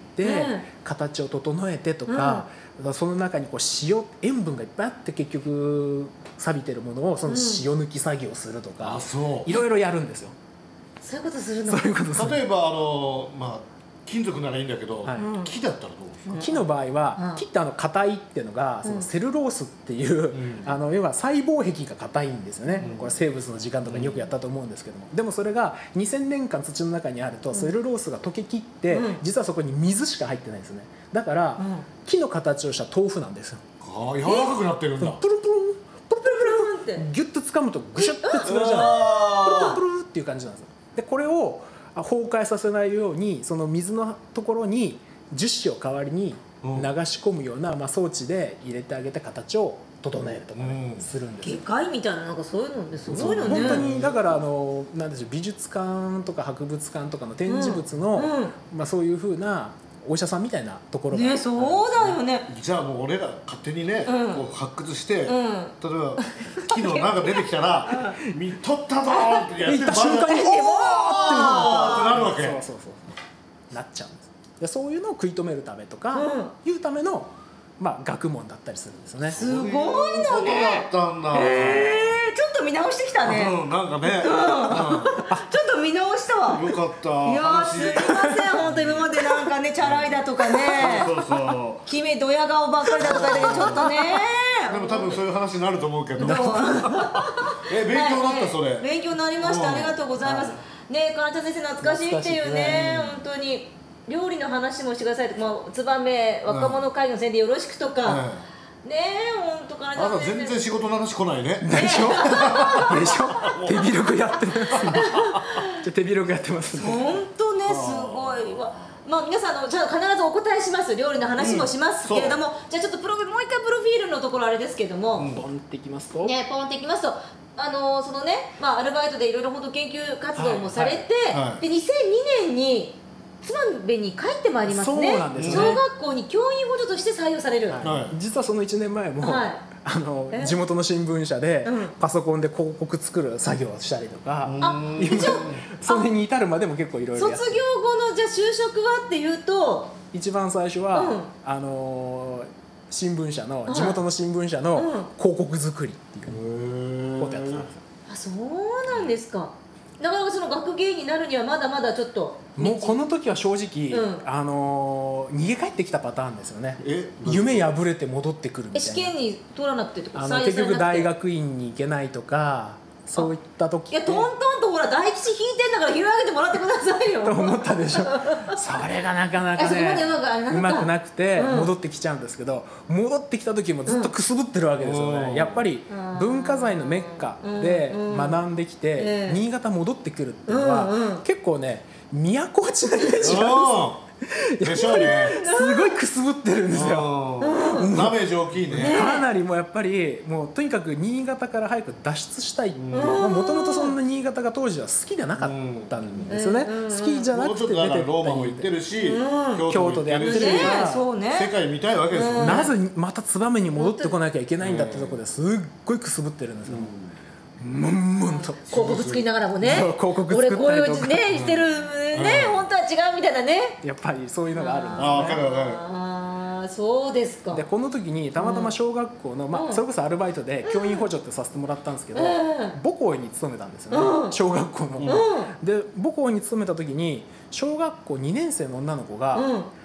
形を整えてとか、その中にこう塩塩分がいっぱいあって結局錆びてるものをその塩抜き作業をするとか、いろいろやるんですよ。 そういうことするの。 そういうことする。 例えばあのまあ金属ならいいんだけど、 はい、 木だったらどうですか？ 木の場合は、 うん、 木ってあの硬いっていうのが、そのセルロースっていう、うん、あの要は細胞壁が硬いんですよね、うん、これ生物の時間とかによくやったと思うんですけども、うん、でもそれがにせんねんかん土の中にあると、うん、セルロースが溶けきって、うん、実はそこに水しか入ってないんですよね。だから、うん、木の形をした豆腐なんですよ。 ああ、柔らかくなってるんだ。 プルプルンプルプルプルンってギュッと掴むとグシュッて潰れちゃう、プルプルプルっていう感じなんですよ。でこれを崩壊させないように、その水のところに樹脂を代わりに流し込むような、まあ、装置で入れてあげて形を整えるとか、ね、うん、するんですよ。 外科医みたいな、なんかそういうのですごいのね。 本当にだからあのなんでしょう、美術館とか博物館とかの展示物の、うんうん、まあ、そういうふうなお医者さんみたいなところが、 ね、そうだよね。 じゃあもう俺ら勝手にね、うん、こう発掘して、うん、例えば木のなんか出てきたら「見とったぞ!」ってやって言った瞬間に「おー!」ってなるわけ。 そうそうそうなっちゃうんです。でそういうのを食い止めるためとか、うん、いうための、まあ、学問だったりするんですよね。 すごいのね。 そうだったんだ。 えー、ちょっと見直してきたね。 うん、なんかね、うん、 ちょっと見直したわ。 よかった。 いやー、すいません、本当今までなんかね、チャラいだとかね、 そうそうそう、 君ドヤ顔ばっかりだとかでちょっとね。 でも多分そういう話になると思うけど。え、勉強になった、それ。 勉強になりました。ありがとうございます。ね、金田先生懐かしいっていうね、本当に。料理の話もしてくださいとか、まあ、燕若者会の宣伝よろしくとか、うん、ねえ、本当からあなた全然仕事の話来ないね。 でしょでしょ手広くやってますじゃ手広くやってますね。 本当ね、すごいわ。まあ、皆さんのじゃあ必ずお答えします。料理の話もしますけれども、うん、じゃあちょっとプロもう一回プロフィールのところあれですけども、うん、 ポンっていきますとね、ポンっていきますと、あのそのね、まあ、アルバイトでいろいろ本当研究活動もされて、はいはいはい、でにせんにねんに燕に帰ってまいりますね。 そうなんですね。 小学校に教員補助として採用される、 はい、実はそのいちねんまえも、はい、あの地元の新聞社でパソコンで広告作る作業をしたりとか、うん、それに至るまでも結構いろいろ。 卒業後のじゃあ就職はっていうと、 一番最初は、うん、あの新聞社の地元の新聞社の広告作りっていうことやってたんですよ。 あ、そうなんですか。なかなかその学芸員になるにはまだまだちょっともうこの時は正直、うん、あのー、逃げ帰ってきたパターンですよね。夢破れて戻ってくるみたいな。 試験に通らなくてとか、 あの結局大学院に行けないとか、そういった時。 いや、トントンとほら大吉引いてんだから拾い上げてもらってくださいよと思ったでしょそれがなかなかねうまくなくて戻ってきちゃうんですけど、うん、戻ってきた時もずっとくすぶってるわけですよね、うん、やっぱり文化財のメッカで学んできて、うん、新潟戻ってくるっていうのは、うん、結構ね都落ちのイメージがあるんですよ。 でしょうね。 すごいくすぶってるんですよ。 ダメージ大きいね。 かなりもうやっぱりもうとにかく新潟から早く脱出したい。もともとそんな新潟が当時は好きじゃなかったんですよね。好きじゃなくて出てったり。 ローマも行ってるし、 京都でやってるし、 世界見たいわけですよ。 なぜまた燕に戻ってこなきゃいけないんだってところですっごいくすぶってるんですよ。ムンムンと広告作りながらもね、 広告作ったりとか、 俺こういうねしてるね、本当は違うみたいなね。 やっぱりそういうのがあるんですね。 ああ、分かる分かる。 ああ、そうですか。 でこの時にたまたま小学校の、まあそれこそアルバイトで教員補助ってさせてもらったんですけど、母校に勤めたんですよね、小学校の。で母校に勤めた時に小学校にねん生の女の子が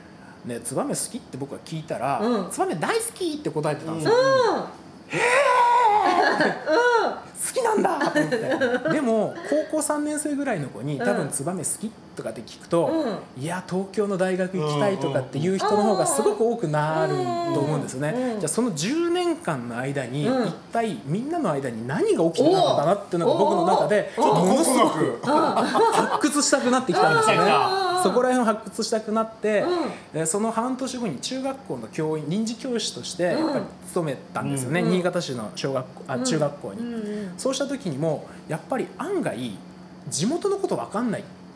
「ね、燕好き?」って僕は聞いたら「燕大好き!」って答えてたんですよ。へー好きなんだと思ってでも高校さんねん生ぐらいの子に多分燕好きとかって聞くと、うん、いや東京の大学行きたいとかっていう人の方がすごく多くなると思うんですよね、うん、じゃあそのじゅうねんかんの間に、うん、一体みんなの間に何が起きてたのかなっていうのが僕の中でものすごく発掘したくなってきたんですよね。そこら辺を発掘したくなって、うん、その半年後に中学校の教員臨時教師としてやっぱり勤めたんですよね、うん、新潟市の小学校あ中学校に、うんうん、そうした時にもやっぱり案外地元のこと分かんないっ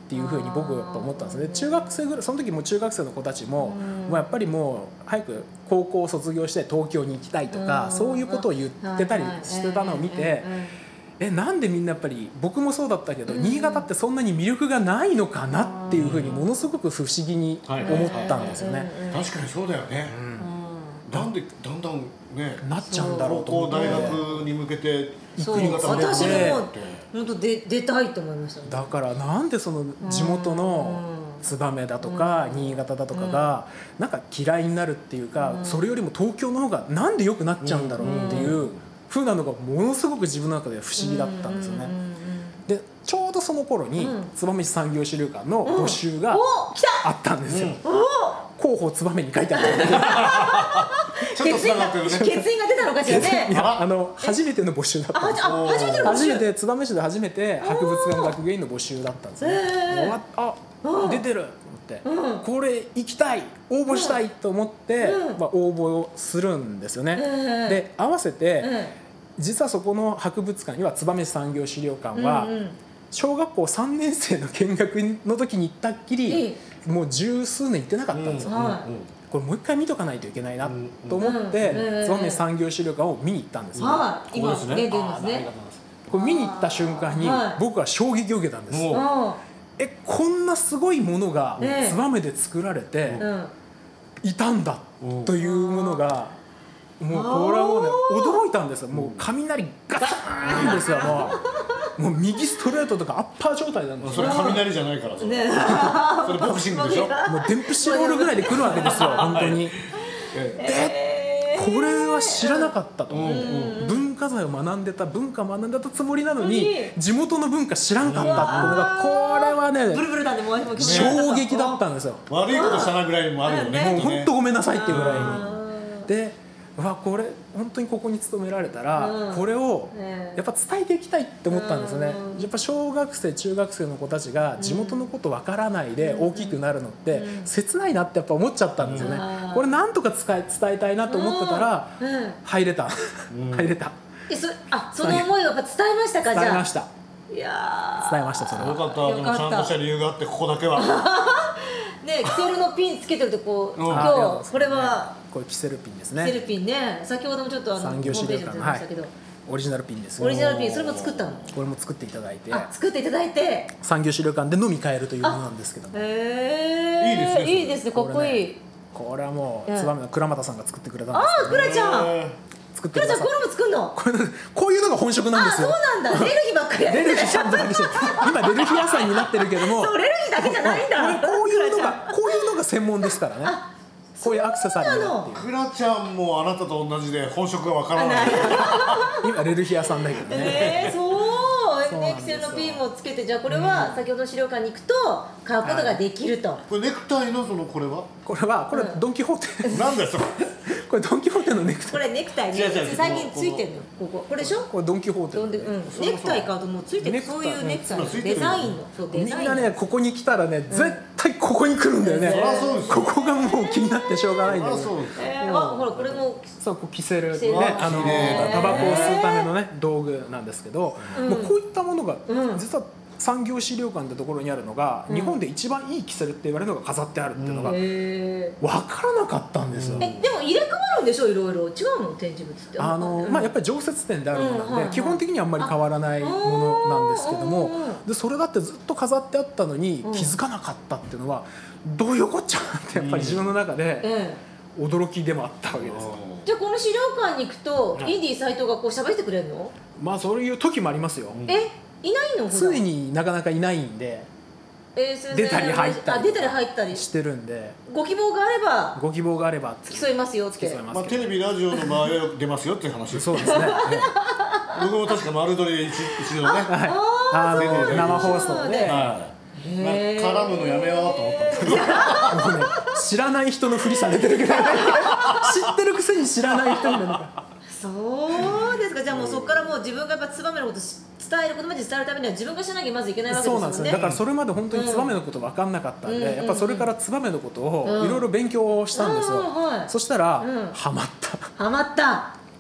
っていうふうに僕はやっぱ思ったんですね。中学生ぐらい、その時も中学生の子たちも、もうやっぱりもう早く高校を卒業して東京に行きたいとか、そういうことを言ってたりしてたのを見て、えなんでみんなやっぱり僕もそうだったけど、新潟ってそんなに魅力がないのかなっていうふうにものすごく不思議に思ったんですよね。 確かにそうだよね。なんでだんだんねなっちゃうんだろうと思って、 高校大学に向けてそう新潟私もで本当で出たいと思いましたね。 だからなんでその地元の燕だとか新潟だとかがなんか嫌いになるっていうか、それよりも東京の方がなんで良くなっちゃうんだろうっていう風なのがものすごく自分の中で不思議だったんですよね。でちょうどその頃に燕市産業資料館の募集があったんですよ。広報燕に書いてあったちょっとつながってるね。 欠員が出たのかしらね。 いやあの初めての募集だったんですよ。 あ初めての募集。 初めて燕市で初めて博物館学芸員の募集だったんですね。あ出てると思って、これ行きたい応募したいと思って、まあ、応募をするんですよね。で合わせて実はそこの博物館には燕市産業資料館は小学校さんねん生の見学の時に行ったっきりもう十数年行ってなかったんですよ。これもう一回見とかないといけないなと思って燕市産業資料館を見に行ったんですよ。 今ね出ますね。 これ見に行った瞬間に僕は衝撃を受けたんです。えこんなすごいものが燕で作られていたんだというものがもうこれはもうね驚いたんですよ。もう雷ガターンですよ。もうもう右ストレートとかアッパー状態なんですよ。 それ雷じゃないからそれそれボクシングでしょ。もうデンプシロールぐらいで来るわけですよ本当に。でこれは知らなかったと。文化財を学んでた文化を学んでたつもりなのに地元の文化知らんかったっていうのがこれはねブルブルだねもう衝撃だったんですよ。 悪いことしたなぐらいもあるよね。 もう本当ごめんなさいっていうぐらいに。でわこれ本当にここに勤められたらこれをやっぱ伝えていきたいって思ったんですよね。やっぱ小学生中学生の子たちが地元のことわからないで大きくなるのって切ないなってやっぱ思っちゃったんですよね。これなんとか伝え伝えたいなと思ってたら入れた入れた。 えそあその思いをやっぱ伝えましたか。じゃあ伝えました。 いや伝えました。それはよかった。でもちゃんとした理由があってここだけはねキセルのピンつけてるとこ今日これはこれキセルピンですね。 キセルピンね先ほどもちょっとあの産業資料館ましたけどオリジナルピンです。 オリジナルピンそれも作ったの。 これも作っていただいてあ作っていただいて産業資料館でのみ買えるというものなんですけども。 へえいいですね。 いいですねかっこいい。 これはもう燕の倉俣さんが作ってくれたんですああクラちゃん作ってください。 クラちゃんこれも作るの。 これこういうのが本職なんですよ。 あそうなんだ。レルギばっかりやってる。 レルギちゃんとだけして今レルギ屋さんになってるけどもそうレルギだけじゃないんだ。 こういうのがこういうのが専門ですからね。こういうアクセサリーだっていう。 クラちゃんもあなたと同じで本職がわからない。 今レルギ屋さんだけどね。 えー、そうねキセルのピンもつけてじゃあこれは先ほどの資料館に行くと買うことができると。 これネクタイのそのこれはこれはこれドンキホーテなんだよそれ。 これドンキホーテのネクタイ。 これネクタイに最近ついてるのこここれでしょ。 これドンキホーテうんネクタイ買うともうついてるそういうネクタイのデザインのそうデみんザインなねここに来たらね絶対ここに来るんだよね。ここがもう気になってしょうがないんだよね。 えー、あほらこれもそうこうキセルねセルあのタバコを吸うためのね道具なんですけど、もうこういったものが実は産業資料館ってところにあるのが、日本で一番いいキセルって言われるのが飾ってあるっていうのが分からなかったんですよ。 えでも入れ替わるんでしょいろいろ違うの展示物って。 あのまあやっぱり常設展であるものなんで基本的にはあんまり変わらないものなんですけども、でそれだってずっと飾ってあったのに気づかなかったっていうのはどういうこっちゃってやっぱり自分の中で驚きでもあったわけです。 じゃあこの資料館に行くとインディ斎藤がこう喋ってくれるの？ まあそういう時もありますよ。 えいないの？ 常になかなかいないんで、 えー、 出たり入ったりあ出たり入ったりしてるんで、 ご希望があればご希望があれば付き添いますよって。 まあテレビラジオの場合は出ますよっていう話。 そうですね。 僕も確か丸撮りで一一度ね、 あの生放送で、 絡むのやめようと思ったんですけど、 知らない人のふりされてるけど、知ってるくせに知らない人になるから。 そうですか。じゃあもうそこからもう自分がやっぱ燕のこと伝えることまで伝えるためには自分がしなきゃまずいけないわけですよね。 そうなんですよ。だからそれまで本当に燕のこと分かんなかったんで、やっぱそれから燕のことをいろいろ勉強したんですよ。そしたらハマった。 ハマった。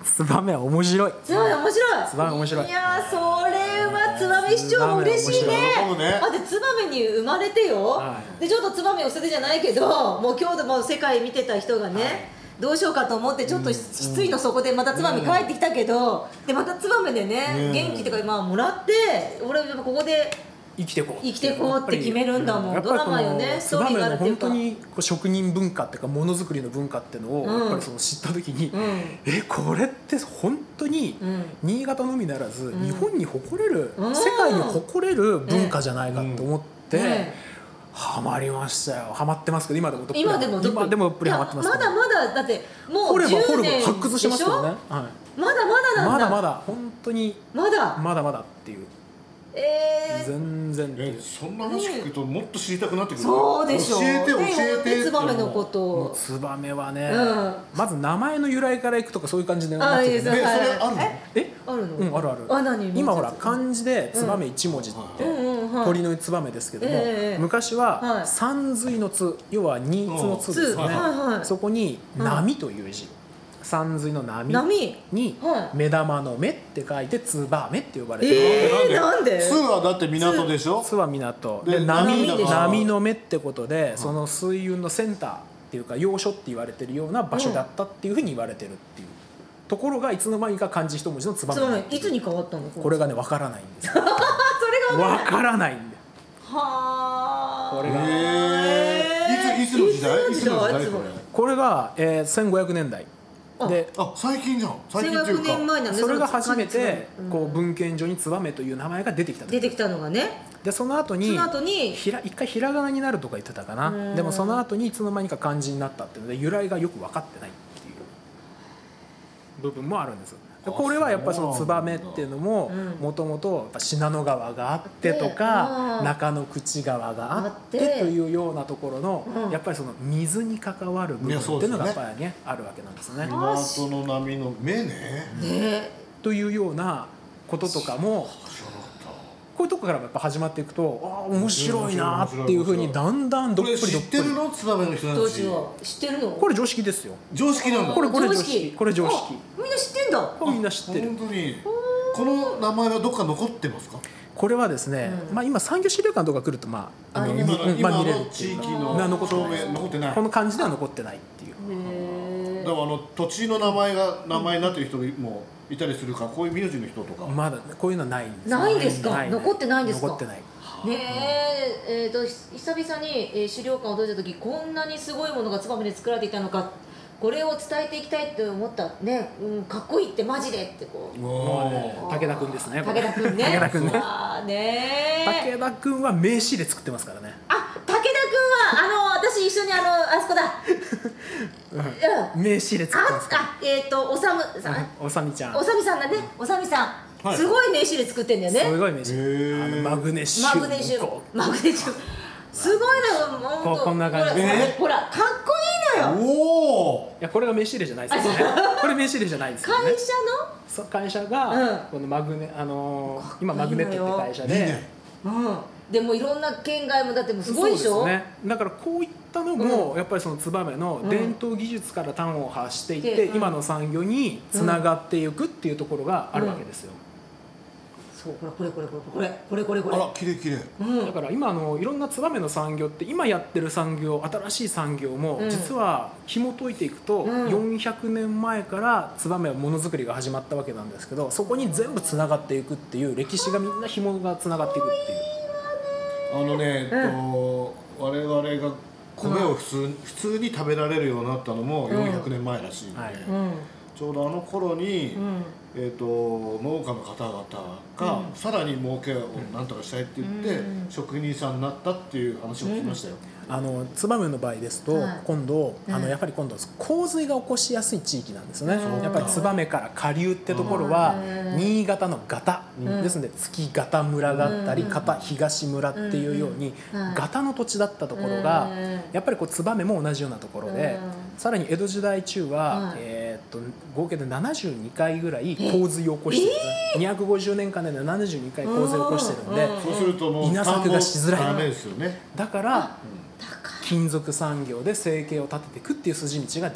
ツバメは面白い。 ツバメ面白い。 ツバメ面白い。 いやー、それはツバメ市長も嬉しいね。だってツバメに生まれてよ、はい、でちょっとツバメを捨ててじゃないけど、もう今日でも世界見てた人がね、はい、どうしようかと思ってちょっと失意の底でまたツバメ帰ってきたけど、うん、でまたツバメでね、元気とかまあもらって、俺ここで生きてこう生きてこうって決めるんだもん。ドラマよね、ストーリーがあるっていうか。 本当にこう職人文化っていうかものづくりの文化っていうのをやっぱりその知った時に、うん、えこれって本当に新潟のみならず、うん、日本に誇れる、うん、世界に誇れる文化じゃないかと思って、うんうん、ハマりましたよ。ハマってますけど、今でもどっぷり今でもどっぷり今でもどっぷりハマってますけど、 まだまだだってもうじゅうねん掘れば掘るほど発掘してますけどね、はい、 まだまだなんだ。 まだまだ本当にまだまだまだっていう。 えー、 全然えそんな話聞くともっと知りたくなってくる。 そうでしょ。 教えて教えて。 ツバメのこと。 ツバメはね、 うん、 まず名前の由来からいくとかそういう感じでなってるね。それあるの？ えあるの？ うん、あるある。 あ、何？ 今ほら漢字でツバメ一文字って鳥のツバメですけども、昔は三髄のつ、要は二つのつですね。そこに波という字。三髄の波に目玉の目って書いてツバメって呼ばれてる。 えー、なんで？ ツはだって港でしょ。 ツは港で、波波の目ってことで、その水運のセンターっていうか要所って言われてるような場所だったっていうふうに言われてるっていうところが、いつの間にか漢字一文字のツバメ。 いつに変わったの？ これがね、わからないんですよ。 それがわからないんで。 はあ。 これがいついつの時代？いつの時代これ？ これがえーせんごひゃくねんだい。で、 あ、最近じゃん。最近っていうか、 せんごひゃくねんまえなんで、 それが初めてこう文献上にツバメという名前が出てきた。 出てきたのがね。 でその後にその後にひら一回ひらがなになるとか言ってたかな。でもその後にいつの間にか漢字になったっていうので、由来がよく分かってないっていう部分もあるんです。これはやっぱりそのツバメっていうのももともと信濃川があってとか中野口川があってというようなところのやっぱりその水に関わる部分っていうのがやっぱりねあるわけなんですね。 港の波の目ね。 というようなこととかもこういうとこからやっぱ始まっていくと、ああ面白いなっていうふうにだんだんどっぷりどっぷり。 知ってるの？ツバメの人たち。 知ってるの？ これ常識ですよ。 常識なんだ。 これこれ常識。これ常識。 みんな知ってんだ。 みんな知ってる。 本当に。この名前はどっか残ってますか？ これはですね、まあ今産業資料館とか来るとまああの今の地域の証明残ってない。 この漢字では残ってないっていう。 だからあの土地の名前が名前になってる人もいたりするか、こういう名字の人とか。 まだこういうのはないんです。 ないんですか？残ってないんですか？ 残ってない。 ねえ、えーと久々に、えー、資料館を訪れた時、こんなにすごいものがツバメで作られていたのか、これを伝えていきたいって思ったね、うん、かっこいいってマジでってこう。 武田くんですね。 武田くんね。 武田くんね。 あーね武田くんは名刺で作ってますからね。 あ、武田くんはあの私一緒にあのあそこだ。 うん、名刺で作ってますから。 あ、えっ、ー、とおさむさん。 おさみちゃん。 おさみさんだね。おさみさん。はい、すごい名刺で作ってんだよね。 すごい名刺。あのマグネシウム。 マグネシウム。マグネシウム。すごいのよ。 ここんな感じ。 えー、ほらかっこいいのよ。 おお。 いやこれが名刺入れじゃないですよね。これ名刺入れじゃないですよね。 会社の？ そう会社が、うん、このマグネあのー、今マグネットって会社で。 うん。でもいろんな県外もだってもすごいでしょ。 そうですね。だからこういったのも、うん、やっぱりそのツバメの伝統技術から端を発していって、うん、今の産業につながっていくっていうところがあるわけですよ。 うんうん、そうこれこれこれこれこれこれこれ。 あら綺麗綺麗。 うん、 だから今のいろんなツバメの産業って今やってる産業新しい産業も実は紐解いていくと、うん、よんひゃくねんまえからツバメはものづくりが始まったわけなんですけど、そこに全部つながっていくっていう歴史がみんな紐がつながっていくっていう。 あのね、えっと、我々が米を普通、うん、普通に食べられるようになったのもよんひゃくねんまえらしいので、はい、ちょうどあの頃に、うん、えっと、農家の方々が、うん、さらに儲けをなんとかしたいって言って、うん、職人さんになったっていう話を聞きましたよ。 うん、あのツバメの場合ですと、はい、今度あのやっぱり今度洪水が起こしやすい地域なんですね。やっぱりツバメから下流ってところは新潟の潟、うん、ですので月潟村だったり、うん、潟東村っていうように、うん、潟の土地だったところが、うん、やっぱりこうツバメも同じようなところで、うん、さらに江戸時代中は、うん、えー、っと合計でななじゅうにかいぐらい洪水を起こしてる、えー、にひゃくごじゅうねんかんでななじゅうにかい洪水を起こしてるんで、 そうするともう稲作がしづらいですよね。 だから金属産業で生計を立てていくっていう筋道ができていく。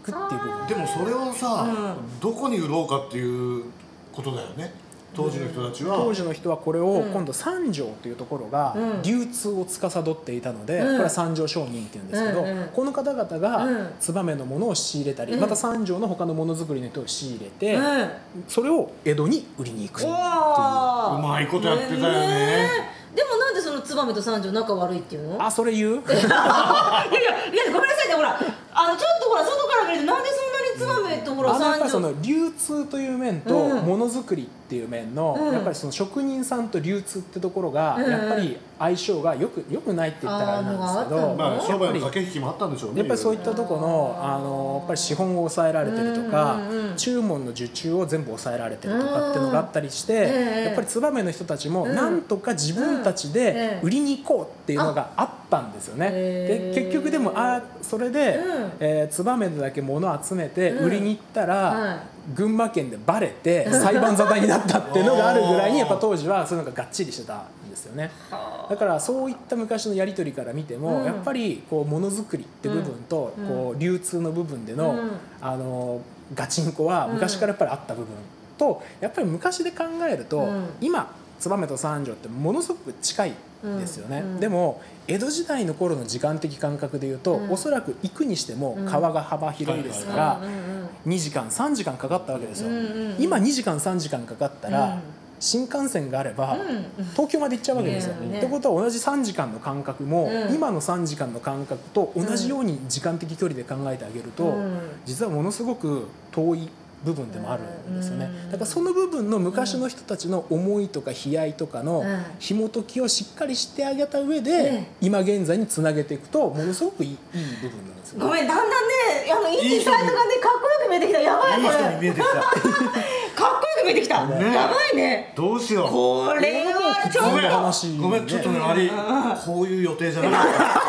くっていう部分。 でもそれをさ、どこに売ろうかっていうことだよね、当時の人たちは。 当時の人はこれを今度三条というところが流通を司っていたので、これは三条商人っていうんですけど、この方々が燕のものを仕入れたり、また三条の他のものづくりの人を仕入れて、それを江戸に売りに行くっていう。うまいことやってたよね。 でもなんでその燕と三条仲悪いっていうの？ あ、それ言う？いやいやいやごめんなさいね、ほらあのちょっとほら外から見るとなんでそんなに燕とほらあのやっぱりそ三条。 の流通という面とものづくりっていう面の、 うんやっぱりその職人さんと流通ってところがやっぱり相性がよくよくないって言ったらあれなんですけど、 まあ商売の駆け引きもあったんでしょうね。 やっぱりそういったところのあのやっぱり資本を抑えられてるとか、 うんうんうん、 注文の受注を全部抑えられてるとかっていうのがあったりして、 えー、 やっぱり燕の人たちもなんとか自分たちで売りに行こうっていうのがあったんですよね。で結局でもあそれで、うんえー、燕でだけ物を集めて売りに行ったら、うんはい群馬県でバレて裁判沙汰になったっていうのがあるぐらいにやっぱ当時はそういうのががっちりしてたんですよね。だからそういった昔のやり取りから見ても、うん、やっぱりこうものづくりって部分と、うん、こう流通の部分での、うん、あのガチンコは昔からやっぱりあった部分と、やっぱり昔で考えると、うん、今燕と三条ってものすごく近いですよね、うんうん、でも江戸時代の頃の時間的感覚でいうと、うん、おそらく行くにしても川が幅広いですから、にじかんさんじかんかかったわけですよ、うんうんうん、今にじかんさんじかんかかったら、うん、新幹線があれば、うん、東京まで行っちゃうわけですよ、うんね、ってことは同じさんじかんの間隔も、うん、今のさんじかんの間隔と同じように時間的距離で考えてあげると、うん、実はものすごく遠い部分でもあるんですよね。だからその部分の昔の人たちの思いとか悲哀とかの紐解きをしっかりしてあげた上で今現在につなげていくとものすごくいい、いい部分なんですよ。 ごめん、だんだんね、あのインディサイトがねかっこよく見えてきた。やばいこれ。いい人に見えてきた。かっこよく見えてきた。ね、やばいね。 どうしよう。 これはちょっとごめん、話ごめんちょっとねあれこういう予定じゃなかった。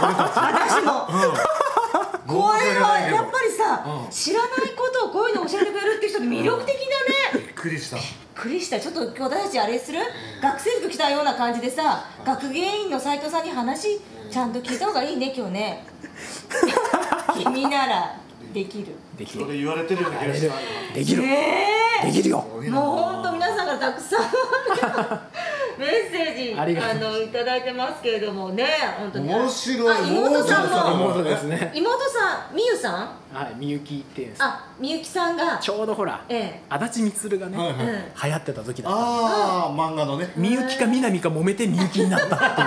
俺たち。 私も。これはやっぱりさ、うん、知らないことをこういうの教えてくれるっていう人って魅力的だね。 びっくりした。びっくりした。ちょっと今日私たちあれする？学生服着たような感じでさ、学芸員の斉藤さんに話ちゃんと聞いた方がいいね今日ね。君ならできる。 できる。それ言われてるような気がする。 できる。できるよ。 もう本当皆さんからたくさんメッセージ あ, あのいただいてますけれどもね、本当に面白い。 妹さんも妹ですね。 妹さんみゆさん、 はい、みゆきっていうんです。 あ、みゆきさんがちょうどほら、ええ、足立みつるがね、はいはい、流行ってた時だった。 ああ、漫画のね。 みゆきかみなみか揉めてみゆきになったっていう。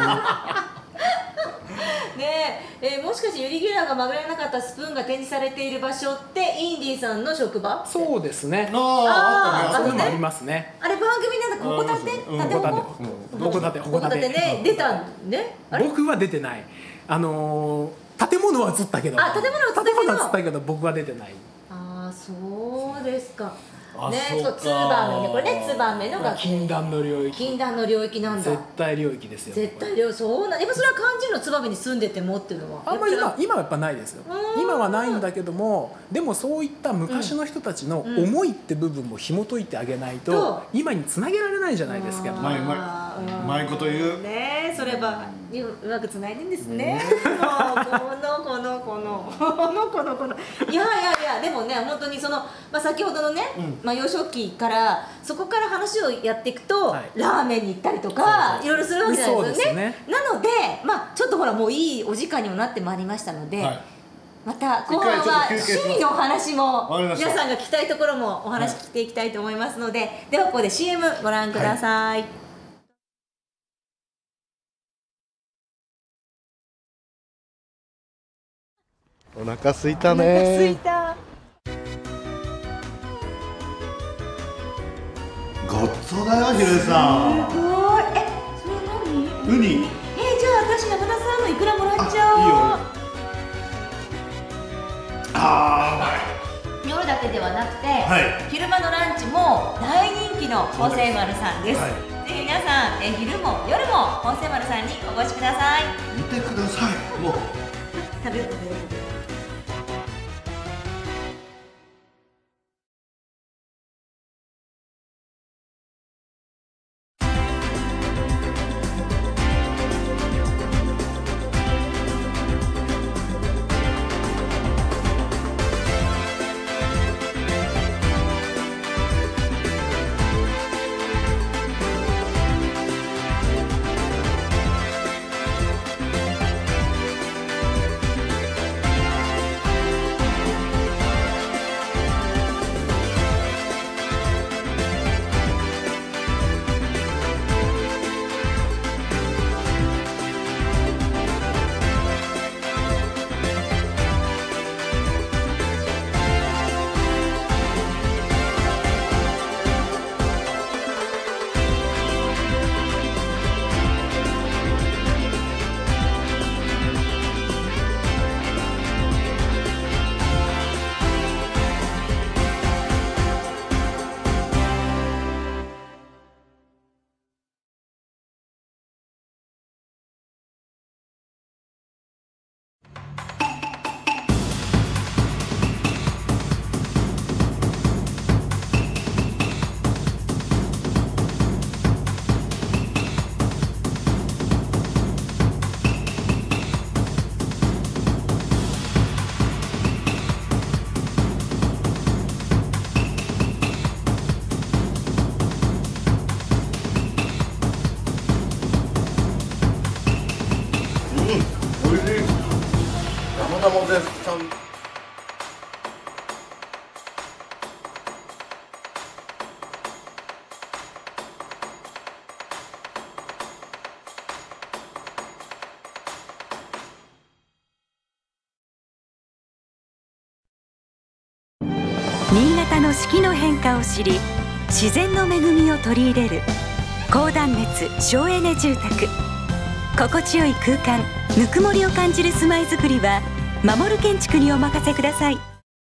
ねええー、もしかしてユリ・ゲラーが曲げられなかったスプーンが展示されている場所ってインディさんの職場？ そうですね。 ああ、そういうのもありますね。 あれ番組なんだ、ここ立て、 ここ立て、ここ立てね、出たね。 僕は出てない。あの建物は映ったけど。 あ、建物は映ったけど。 建物は映ったけど僕は出てない。 ああ、そうですか。ね、そう、ツバメね、これね、ツバメの学禁断の領域。 禁断の領域なんだ。 絶対領域ですよ。 絶対領域、そうなん。やっぱそれは肝心のツバメに住んでてもっていうのは。 あんまり今、今はやっぱないですよ。今はないんだけども、でもそういった昔の人たちの思いって部分も紐解いてあげないと、今につなげられないじゃないですか。 うまいうまい。うまいこと言う。 ね、そればうまくつないでんですね。このこのこのこのこのこの。いやいやいや、でもね、本当にそのまあ先ほどのね、まあ幼少期からそこから話をやっていくと、ラーメンに行ったりとかいろいろするわけじゃないですよね。なので、まあちょっとほらもういいお時間にもなってまいりましたので、また後半は趣味のお話も皆さんが聞きたいところもお話聞いていきたいと思いますので、ではここで シーエム ご覧ください。 お腹すいたね。お腹すいた。ごちそうだよ、ひろゆさん。 すごい。え、それ何？ ウニ。 え、じゃあ私山田さんのイクラもらっちゃおう。いいよ。あー、うまい。夜だけではなくて、はい、昼間のランチも大人気の法政丸さんです。はい、ぜひ皆さん、え昼も夜も法政丸さんにお越しください。 見てください。もう食べる食べる。 新潟の四季の変化を知り、自然の恵みを取り入れる高断熱省エネ住宅。心地よい空間、ぬくもりを感じる住まいづくりは守る建築にお任せください。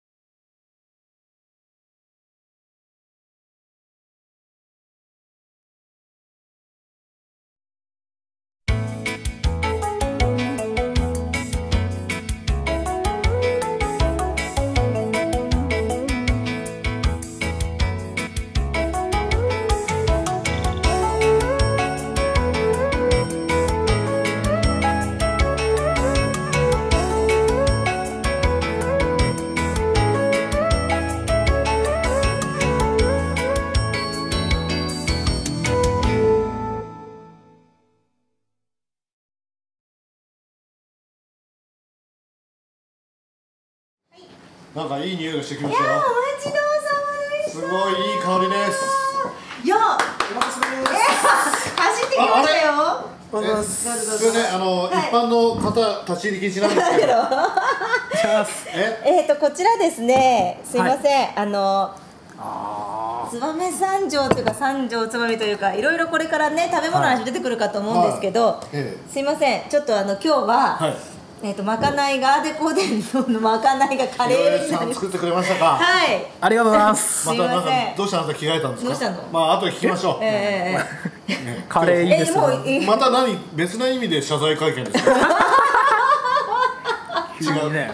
なんかいい匂いがしてきましたよ。 お待ちどうさまでした。 すごいいい香りです。 いや、 お待ちです。 走ってきましたよ。 え、すみません、あの、はい、一般の方立ち入り禁止なんですけど。 え、えっとこちらですね。すいません、はい、あの。燕三条というか三条つばみというかいろいろこれからね食べ物の話出てくるかと思うんですけど、はいはい、すいません、ちょっとあの今日は。はい、えっとまかないがアーデコ伝のまかないがカレーになります。 作ってくれましたか。 はい。 ありがとうございます。 またなんかどうしたんですか、着替えたんですか。どうしたの。まあ後で聞きましょう。ええカレーいいですね。 また何別な意味で謝罪会見ですか。違うね。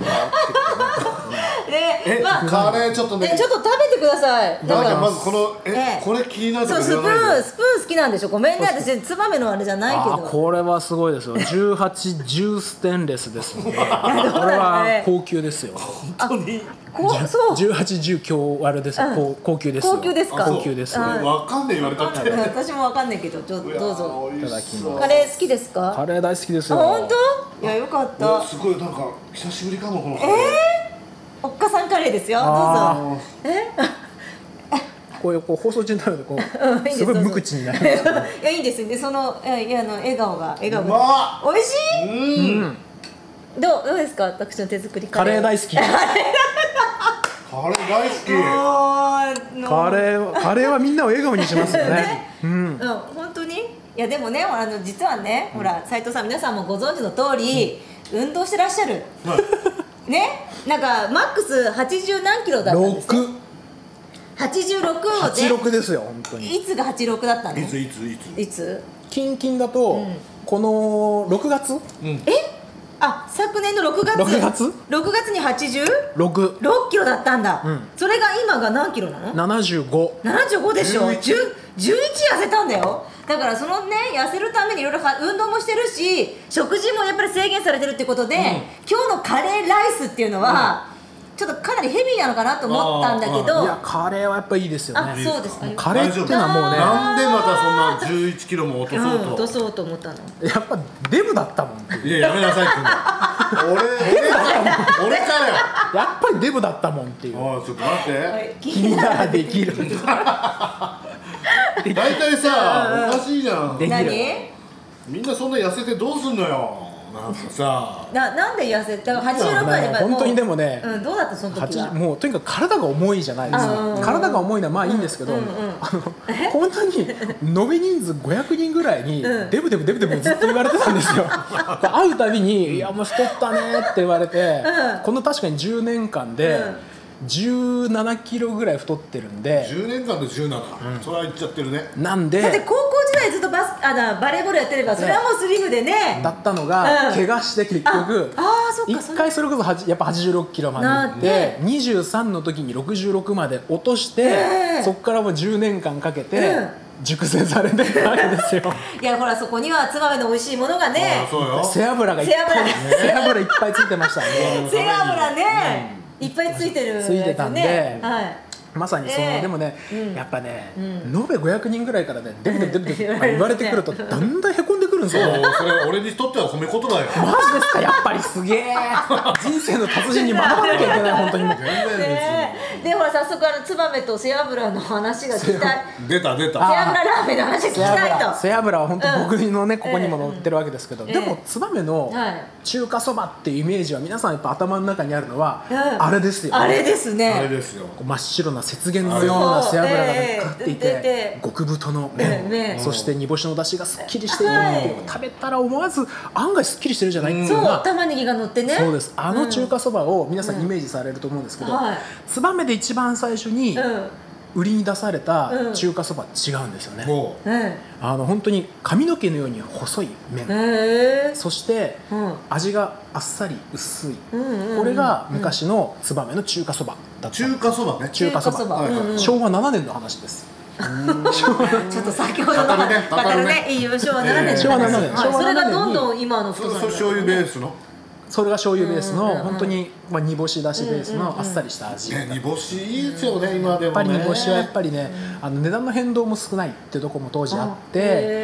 え、まあ、 カレーちょっとね。 ちょっと食べてください。 なんかまずこのえこれ気になる。 そうスプーンスプーン好きなんでしょ。ごめんね、私ツバメのあれじゃないけど。 これはすごいですよ。じゅうはち、じゅうステンレスですので。これは高級ですよ。 本当に。 じゅうはち、じゅう強割るです。高級です。 高級ですか。 高級です。 わかんねえ言われたって。 私もわかんないけど、どうぞ。いただきます。カレー好きですか。 カレー大好きですよ。 本当。いやよかった。 すごいなんか久しぶりかもこのカレー。 おっかさんカレーですよ。どうぞ。え？ こういうこう放送中になるとこうすごい無口になる。いやいいですね。そのいやあの笑顔が笑顔が。 美味しい？うん。どうどうですか、私の手作りカレー。 カレー大好き。 カレー大好き。 カレーカレーはみんなを笑顔にしますよね。 うん。本当に？いやでもね、あの実はね、ほら斉藤さん皆さんもご存知の通り運動してらっしゃる。ね、なんかマックスはちじゅう何キロだったんですね。はちじゅうろくをね。 はちじゅうろくですよ本当に。 いつがはちじゅうろくだったの？ いついついつ？ いつ？ 近々だとこのろくがつ？え？ あ、昨年のろくがつ。 ろくがつ？ ろくがつにはちじゅうろくキロだったんだ。それが今が何キロなの？ ななじゅうご。 ななじゅうごでしょ。じゅういち痩せたんだよ。だからそのね痩せるためにいろいろ運動もしてるし食事もやっぱり制限されてるってことで、うん、今日のカレーライスっていうのは、うん、ちょっとかなりヘビーなのかなと思ったんだけど、 いやカレーはやっぱいいですよね。 あ、そうですか。 カレーっていうのはもうね、 なんでまたそんなじゅういちキロも落とそうと、 うん、落とそうと思ったの。 やっぱデブだったもん。 いややめなさい俺俺俺かよ。 やっぱりデブだったもんっていう。 ああちょっと待って、はい、 君ならできる。 大体さ、おかしいじゃん。 何？ みんなそんな痩せてどうすんのよ。なんかさ。 ななんで痩せた？はちじゅうろくまで本当にでもね。 うん、どうだったその時は。 もうとにかく体が重いじゃないですか。体が重いのはまあいいんですけど、あの本当に延べ人数ごひゃくにんぐらいにデブデブデブデブずっと言われてたんですよ。会うたびにいやもう太ったねって言われて、この確かにじゅうねんかんで。じゅうななキロぐらい太ってるんで。 じゅうねんかんでじゅうなな、うん、それは言っちゃってるね。 なんでだって高校時代ずっとバスあのバレーボールやってればそれはもうスリムでねだったのが、うん、怪我して結局一回それこそはやっぱはちじゅうろくキロまでいってにじゅうさんの時にろくじゅうろくまで落として、えー、そこからもうじゅうねんかんかけて、うん熟成されてるわけですよ。 いやほらそこには燕の美味しいものがね、 背脂がいっぱい背脂いっぱいついてましたね。 背脂ね、いっぱいついてるやつね。 ついてたんで、 はい、 まさにその、えー、でもね、うん、やっぱね、うん、延べごひゃくにんぐらいからねデブデブデブデブ言われてくるとだんだんへこんでくるんですよね。 それ俺にとっては褒め言葉よ。 マジですか。やっぱりすげえ人生の達人に学ばなきゃいけない本当にもう。 全然ねでほら早速あのツバメと背脂の話が聞きたい。 出た出た。 背脂ラーメンの話が聞きたいと。 背脂は本当僕のねここにも載ってるわけですけど、でもツバメの中華そばっていうイメージは皆さんやっぱ頭の中にあるのはあれですよ。 あれですね。 あれですよ。 真っ白な雪原のような背脂がねかかっていて、極太の麺、そして煮干しの出汁がすっきりしているっていう、食べたら思わず案外すっきりしてるじゃないっていうのが、 そう玉ねぎが乗ってね。 そうです。あの中華そばを皆さんイメージされると思うんですけど、ツバメで一番最初に売りに出された中華そば違うんですよね。あの本当に髪の毛のように細い麺、そして味があっさり薄い、これが昔のツバメの中華そばだった。 中華そばね。 中華そば、しょうわななねんの話です。 ちょっと先ほどの語るね、いいよ、しょうわななねん。 しょうわななねん。 それがどんどん今の太さ。 それ醤油ベースの。 それが醤油ベースの本当にまあ煮干しだしベースのあっさりした味。 煮干しいいですよね今でもね。 やっぱり煮干しはやっぱりね、あの値段の変動も少ないっていうところも当時あって、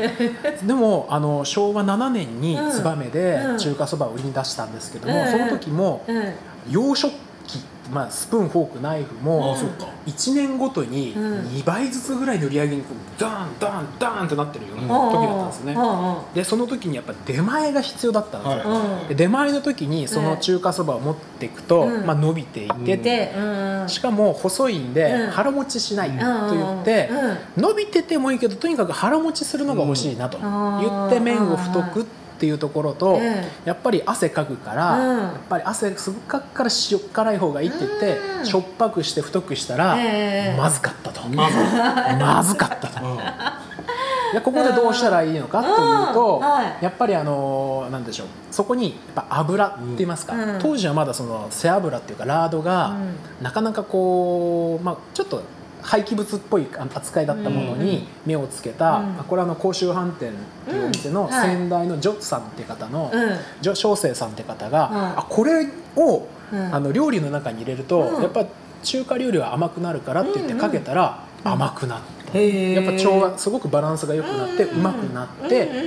でもあのしょうわななねんにツバメで中華そばを売りに出したんですけども、その時も洋食器、まあスプーンフォークナイフもいちねんごとににばいずつぐらいの売り上げにダーンダーンダーンってなってるような時だったんですね。でその時にやっぱ出前が必要だったんですよ。で出前の時にその中華そばを持っていくと、まあ伸びていて、しかも細いんで腹持ちしないと言って、伸びててもいいけどとにかく腹持ちするのが欲しいなと言って麺を太くっていうところと、やっぱり汗かくから、やっぱり汗すっかくから塩辛い方がいいって言って、しょっぱくして太くしたらまずかったと、まずかったと。でここでどうしたらいいのかというと、やっぱりあのなんでしょう、そこにやっぱ油って言いますか、当時はまだその背脂っていうかラードがなかなかこう、まあちょっと廃棄物っぽい扱いだったものに目をつけた、うん、これはあの甲州飯店っていうお店の先代のジョさんって方の、うん、ジョ小生さんって方が、うん、あこれを、うん、あの料理の中に入れると、うん、やっぱ中華料理は甘くなるからって言ってかけたら、うん、甘くなって。やっぱ腸がすごくバランスが良くなってうまくなって、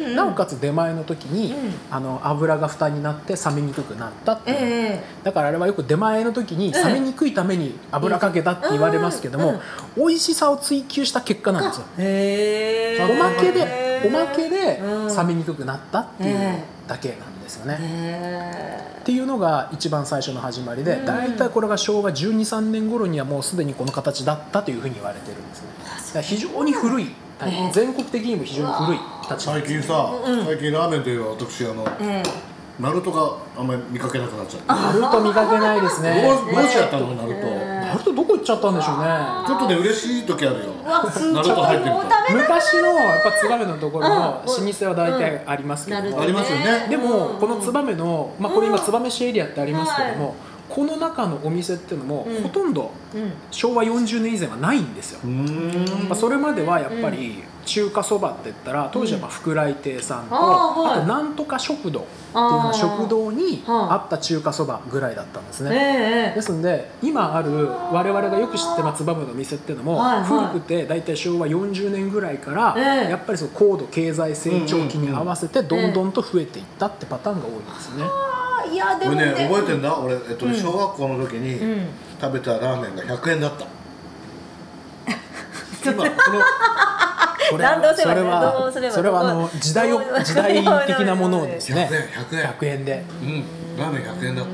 なおかつ出前の時にあの油が蓋になって冷めにくくなったっていう、だからあれはよく出前の時に冷めにくいために油かけたって言われますけども、美味しさを追求した結果なんですよ。おまけでおまけで冷めにくくなったっていうだけなんですよね。っていうのが一番最初の始まりで、だいたいこれがしょうわじゅうに、さんねん頃にはもうすでにこの形だったというふうに言われてるんですね。非常に古い、全国的にも非常に古い立場。 最近さ、最近ラーメンという私あのナルトがあんまり見かけなくなっちゃって。 ナルト見かけないですね。 どうしちゃったのナルト。 ナルトどこ行っちゃったんでしょうね。 ちょっとね嬉しい時あるよ。ナルト入ってると。 昔のやっぱツバメのところの老舗は大体ありますけども。 ありますよね。 でもこのツバメのまあこれ今ツバメ市エリアってありますけども。この中のお店っていうのも、うん、ほとんどしょうわよんじゅうねん以前はないんですよ。まあそれまではやっぱり中華そばって言ったら当時はまあ福来亭さんと、うん、あとなんとか食堂っていうのは食堂にあった中華そばぐらいだったんですね。ですので今ある我々がよく知ってますツバメの店っていうのも古くて大体しょうわよんじゅうねんぐらいからやっぱりその高度経済成長期に合わせてどんどんと増えていったってパターンが多いんですよね。 いやでもね、覚えてんだ俺、えっと、小学校の時に食べたラーメンがひゃくえんだった。今このそれはそれはそれはあの時代を時代的なものをですね。ひゃくえんで、 うん、ラーメンひゃくえんだった。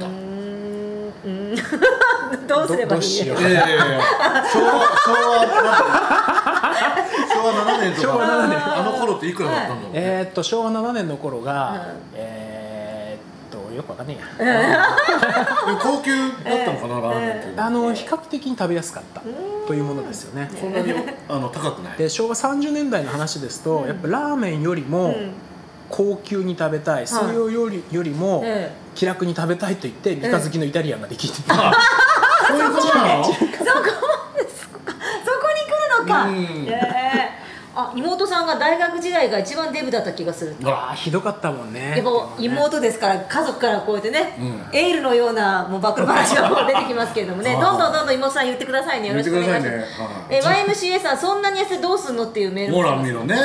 どうすればいい？ いやいやいや、昭和昭和昭和ななねんとかあの頃っていくらだったんだろう。 えっと昭和ななねんの頃がえよくわかんないや。 高級だったのかなラーメンって。 あの比較的に食べやすかったというものですよね。 そんなにあの高くない。 でしょうわさんじゅうねんだいの話ですと、やっぱラーメンよりも高級に食べたい、それよりよりも気楽に食べたいと言って三日月のイタリアンができてた。 そういうことなの？ そこまでそこに来るのか。あ、妹さんが大学時代が一番デブだった気がする。 ああ、ひどかったもんね。 やっぱ妹ですから家族からこうやってね、うん、エールのようなもう暴露話が出てきますけれどもね、どんどんどんどん妹さん言ってくださいね。よろしくお願いします。え、ワイエムシーエー さんそんなに痩せどうすんのっていうメールもらみのね。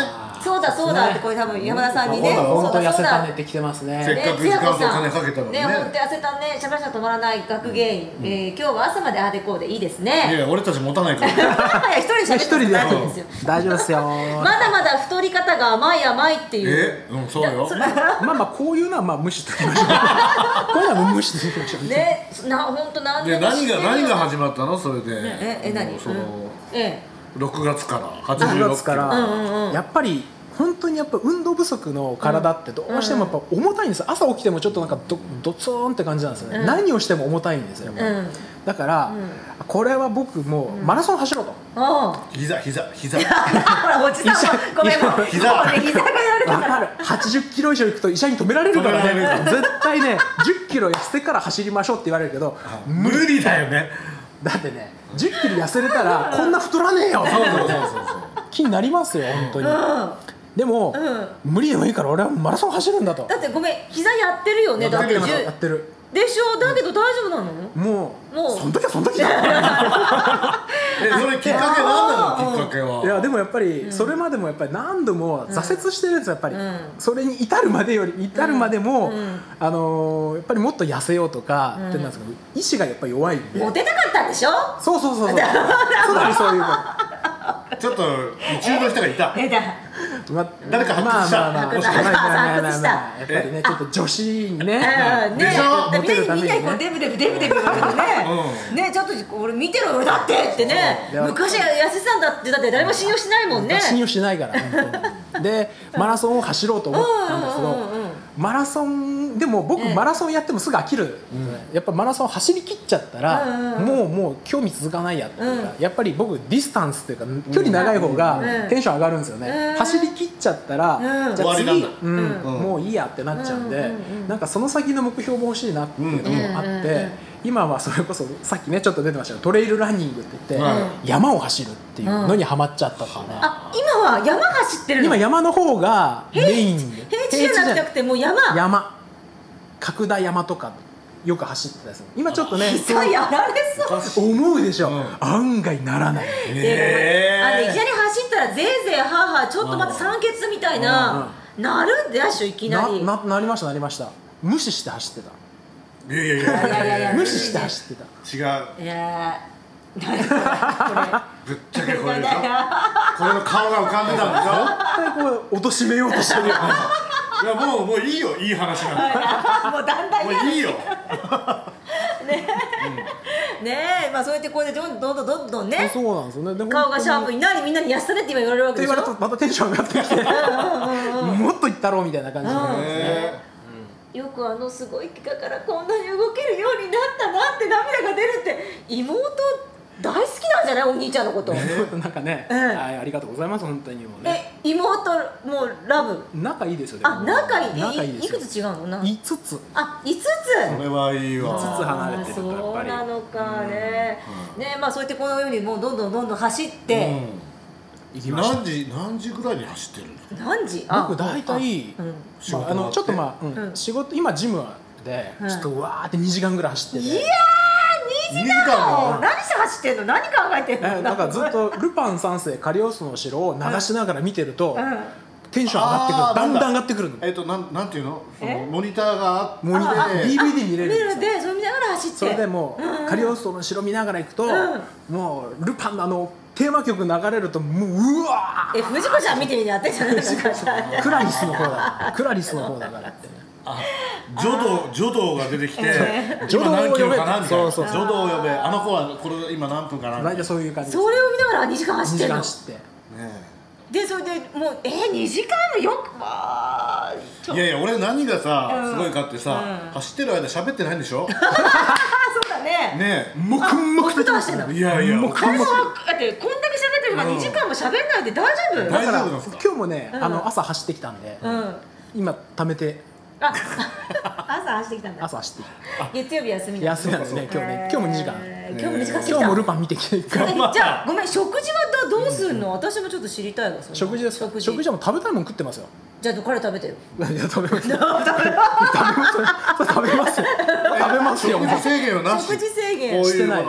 そうだそうだってこれ多分山田さんにね、 本当痩せたねってきてますね。 せっかく時間と金かけたのにね。 ね、本当痩せたね、しゃべらしゃ止まらない学芸員、えー、今日は朝まであでこうでいいですね。 いや俺たち持たないから。 いや一人でしゃべって大丈夫ですよ。 大丈夫ですよ。 まだまだ太り方が甘い甘いっていう。 え、うんそうよ。 まあまあこういうのはまあ無視しておきましょう。こういうのは無視しておきましょう。 ね、な本当何で何が何が始まったのそれで。 ええ何？ そのえろくがつからはちじゅうろっキロからやっぱり本当にやっぱ運動不足の体ってどうしてもやっぱ重たいんですよ。朝起きてもちょっとなんかドドツーンって感じなんですよね。何をしても重たいんですよ。だからこれは僕もうマラソン走ろうと。 膝膝膝。 ほらおじさんごめんもう膝がやられた。 わかる。はちじゅっキロ以上行くと医者に止められるからね。絶対ねじゅっキロ痩せてから走りましょうって言われるけど無理だよね。 だってねじゅっキロ痩せれたらこんな太らねえよ。 そうそうそうそう。 気になりますよ本当に。でも無理でもいいから俺はマラソン走るんだと。 だってごめん膝やってるよね。だってやってるでしょ。だけど大丈夫なの？ もうもうその時はその時だ。 えそれきっかけなんなのきっかけは。 いやでもやっぱりそれまでもやっぱり何度も挫折してるんですよやっぱり。それに至るまでより至るまでもあのやっぱりもっと痩せようとかってなんですけど意志がやっぱり弱いんで。 モテたかったんでしょ？ そうそうそうそう。そういうそういう。 ちょっと宇宙の人がいた。 ま誰か発掘した。 まあまあまあまあまあまあまあやっぱりねちょっと女子にね。 でしょ。 モテるためにね。 みんなこうデブデブデブデブ言われてね。ねちょっと俺見てろ俺だってってね。昔は痩せてたんだってだって誰も信用しないもんね。 信用しないから本当に。でマラソンを走ろうと思ったんですけどマラソンでも僕マラソンやってもすぐ飽きる。やっぱマラソン走り切っちゃったらもうもう興味続かないやっていうかやっぱり僕ディスタンスっていうか距離長い方がテンション上がるんですよね。走り切っちゃったらじゃあ次もういいやってなっちゃうんでなんかその先の目標も欲しいなっていうのもあって今はそれこそさっきねちょっと出てましたけどトレイルランニングって言って山を走るっていうのにハマっちゃったっていうね。 あ今は山走ってるの？ 今山の方がメインで平地じゃなくてもう山山角田山とかよく走ってたやつ今ちょっとね膝やられそう思うでしょ。案外ならない。 いきなり走ったらぜいぜいはあはあちょっと待って酸欠みたいななるんでしょいきなり。 ななりましたなりました。無視して走ってた。 いやいやいや無視して走ってた。 違う。 いやぶっちゃけこれでしょ。これの顔が浮かんでたんでしょ。 絶対こう貶めようとしてるよね。 いやもうもういいよいい話なんだ。 もうだんだんもういいよ。 ねえまあそうやってこうやってどんどんどんどんどんねそうなんですよね。 顔がシャープになりみんなに痩せたねって今言われるわけでしょ。 って言われるとまたテンション上がってきてもっといったろうみたいな感じで。 よくあのすごい怪我からこんなに動けるようになったなって涙が出るって妹大好きなんじゃないお兄ちゃんのこと。 なんかねありがとうございます本当にもうね。 え妹もうラブ仲いいですよ。 あ仲いい。 仲いいですいくつ違うの？ いつつ。 あいつつ。 それはいいわ。 いつつ離れてるからやっそうぱり。 なのかね。ねまあそうやってこのようにもうどんどんどんどん走って何時何時ぐらいに走ってるんですか？ 何時？ 僕大体あのちょっとまあ仕事今ジムでちょっとうわーってにじかんぐらい走ってて。 いやーにじかんも何して走ってんの？何考えてんの？ だからずっとルパン三世カリオスの城を流しながら見てるとテンション上がってくる。だんだん上がってくるの。 えっとなんなんていうの？モニターがモニター ディーブイディー 見れるんですよ。 見るでそれ見ながら走って。 それでもうカリオスの城見ながら行くともうルパンのあのテーマ曲流れるともううわー。え藤子ちゃん見てみてやってんじゃないですか。 クラリスの方だ。クラリスの方だからってね。 ジョドジョドが出てきてジョド今何キロかなみたいな。ジそうそうョドを呼べあの子はこれ今何分かな。 大体そういう感じ。 それを見ながらにじかん走ってんの。 にじかん走って。 でそれでもうえにじかんもよくまあ。 いやいや俺何がさすごいかってさ走ってる間喋ってないんでしょ。 そうだね。 ねえもくんもくと走ってんの。 いやいや。 だってこんだけ喋ってるからにじかんも喋んないで大丈夫？ 大だから丈夫なんですか？ 今日もねあの朝走ってきたんで今貯めて。 あ朝走ってきたんだ。 朝走ってきた。 月曜日休みなん休みなんですね今日ね。今日もにじかん。 今日もにじかん過ぎた。 今日もルパン見てきてるから。 じゃあごめん食事はどうすんの？私もちょっと知りたいわ。 食事ですか？食事はもう食べたいもん食ってますよ。 じゃあ彼食べてよ。 いや食べます。食べます食べますよ。食べますよ。 食事制限はなし。 食事制限してないです。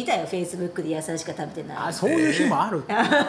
いや私もでもちょっと見たよフェイスブックで野菜しか食べてない。 あそういう日もある。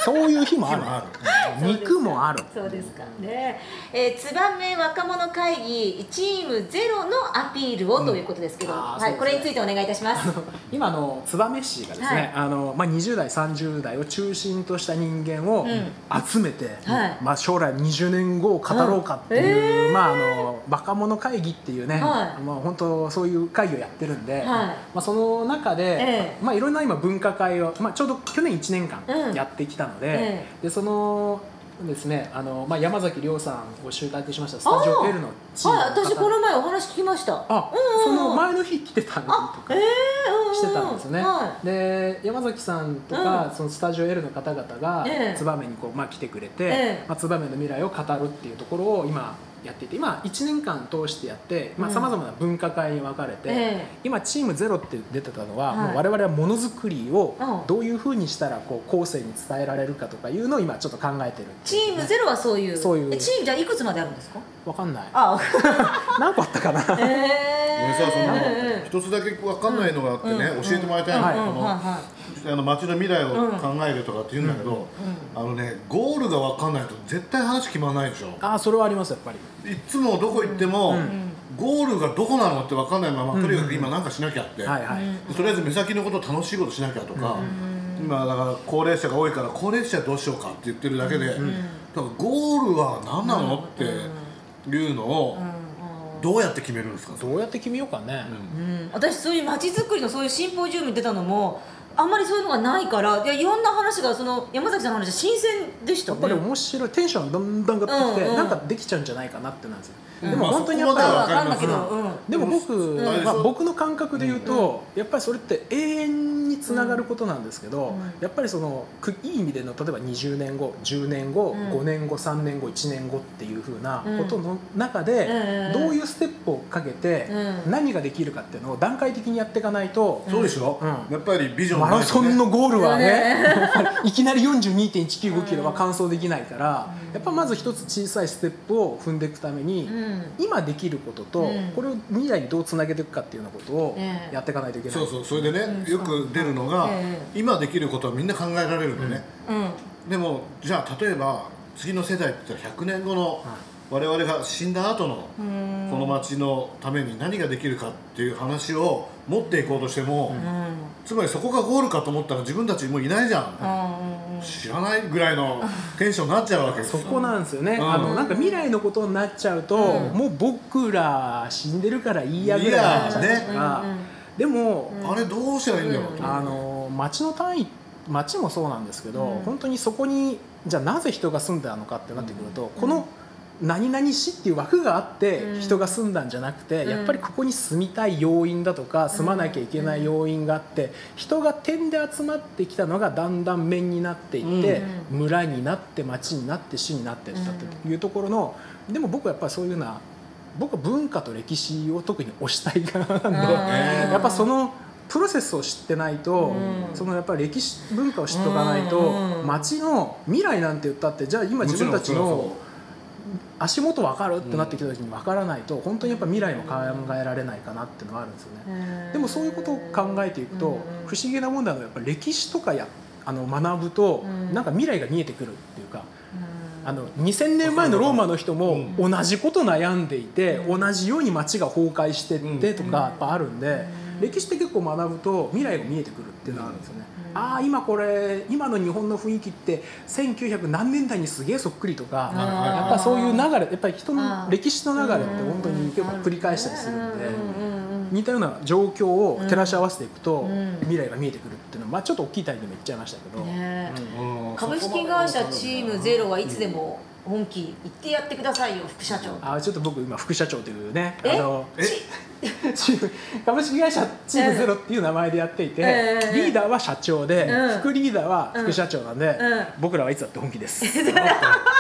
そういう日もある。 ある肉もある。 そうですかね。えー、燕若者会議チームゼロのアピールを、うん、ということですけど、はい、ね、これについてお願いいたします。 あの今の燕市がですね、はい、あのまあにじゅう代さんじゅう代を中心とした人間を集めて、うん、はい、まあ将来にじゅうねんごを語ろうかっていう、はい、まああの若者会議っていうね、はい、まあ本当そういう会議をやってるんで、はい、まあその中で、えー、まあいろんな今文化会を、まあちょうど去年いちねんかんやってきたので、うん、えー、でそのですね、あのまあ、山崎亮さんを集約しましたスタジオ L のチームの方、 はい、私この前お話聞きました。 あ、うんうん、その前の日来てたりとかしてたんですね、えーうんうん、はい、で山崎さんとか、うん、そのスタジオ L の方々が燕にこう、まあ、来てくれて、えーまあ、燕の未来を語るっていうところを今やっていて、今いちねんかん通してやってさまざ、まな文化会に分かれて、えー、今チームゼロって出てたのは、はい、もう我々はものづくりをどういうふうにしたらこう後世に伝えられるかとかいうのを今ちょっと考えてる、ね、 チームゼロはそういう、 そういうチームじゃあいくつまであるんですか？ 分かんない。 あ何個あったかな。えー、 俺さ、その一つだけ分かんないのがあってね、うん、教えてもらいたいのが、このあの街の未来を考えるとかって言うんだけど、あのね、ゴールが分かんないと絶対話決まらないでしょ。 あ、それはありますやっぱり。 いつもどこ行っても、うん、ゴールがどこなのって分かんないまま、とにかく今何かしなきゃって、とりあえず目先のこと楽しいことしなきゃとか、うん、今だから高齢者が多いから高齢者どうしようかって言ってるだけで、うん、だからゴールは何なのっていうのをどうやって決めるんですか？ どうやって決めようかね、 うんうん、私そういう街づくりのそういうシンポジウムに出たのもあんまりそういうのがないから、いやいろんな話がその山崎さんの話は新鮮でしたね。 やっぱり面白い、テンションがだんだん上がってきて、うんうん、なんかできちゃうんじゃないかなってなんですよ。うん、でも本当にやっぱり分かんないけど、うん、でも僕、うん、まあ、僕の感覚で言うと、うん、やっぱりそれって永遠につながることなんですけど、うん、やっぱりそのいい意味での例えばにじゅうねんご、じゅうねんご、うん、ごねんご、さんねんご、いちねんごっていう風なことの中で、うん、どういうステップをかけて何ができるかっていうのを段階的にやっていかないと、 うん、そうでしょ、うん、やっぱりビジョンマラソンのゴールはね、いきなり よんじゅうにてんいちきゅうごキロは完走できないから、やっぱまず一つ小さいステップを踏んでいくために、今できることとこれを未来にどうつなげていくかっていうようなことをやっていかないといけない。 そうそう、それでね、よく出るのが今できることはみんな考えられるんでね、でもじゃあ例えば次の世代って言ったらひゃくねんごの我々が死んだ後のこの街のために何ができるかっていう話を持っていこうとしても、つまりそこがゴールかと思ったら自分たちもういないじゃん、知らないぐらいのテンションになっちゃうわけです。 そこなんですよね、うん、あのなんか未来のことになっちゃうと、うん、もう僕ら死んでるからいいやぐらいになっちゃうから、ね、でも、 うん、あれどうしたらいいんだろうと、 あの街の単位、街もそうなんですけど、うん、本当にそこにじゃあなぜ人が住んだのかってなってくると、うん、この何々市っていう枠があって人が住んだんじゃなくて、うん、やっぱりここに住みたい要因だとか住まなきゃいけない要因があって、人が点で集まってきたのがだんだん面になっていって、うん、村になって町になって市になっていったというところの、でも僕はやっぱりそういうような、僕は文化と歴史を特に推したい側なんで、やっぱそのプロセスを知ってないと、うん、そのやっぱり歴史文化を知っておかないと、うん、町の未来なんて言ったって、じゃあ今自分たちの足元分かるってなってきた時に分からないと、本当にやっぱ未来も考えられないかなっていうのがあるんですよね。でもそういうことを考えていくと、不思議なもんだのはやっぱり歴史とかやあの学ぶと、なんか未来が見えてくるっていうか、あのにせんねんまえのローマの人も同じこと悩んでいて、同じように街が崩壊してってとかやっぱあるんで、歴史って結構学ぶと未来が見えてくるっていうのがあるんですよね。ああ今これ今の日本の雰囲気ってせんきゅうひゃく何年代にすげえそっくりとか、やっぱそういう流れ、やっぱり人の歴史の流れって本当に結構繰り返したりするんで、似たような状況を照らし合わせていくと未来が見えてくるっていうのは、まあちょっと大きい単位でも言っちゃいましたけど、ね、 うん、株式会社チームゼロはいつでも本気言ってやってくださいよ副社長。 あ、ちょっと僕今副社長というね、あの株式会社チームゼロっていう名前でやっていて、えー、リーダーは社長で、うん、副リーダーは副社長なんで、うん、僕らはいつだって本気です。いつだって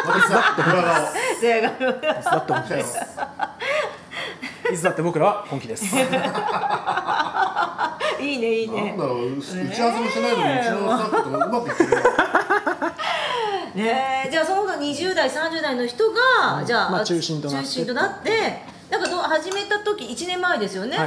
本気です。いつだって僕らは本気です。 いいねいいね。 なんだろう、打ち合わせもしないのにうちのスタッフとうまくいってるよ。 ねえ、じゃあそのにじゅう代さんじゅう代の人が、うん、じゃあ、 まあ、中心となって中心となって、なんかどう始めた時いちねんまえですよね、はい、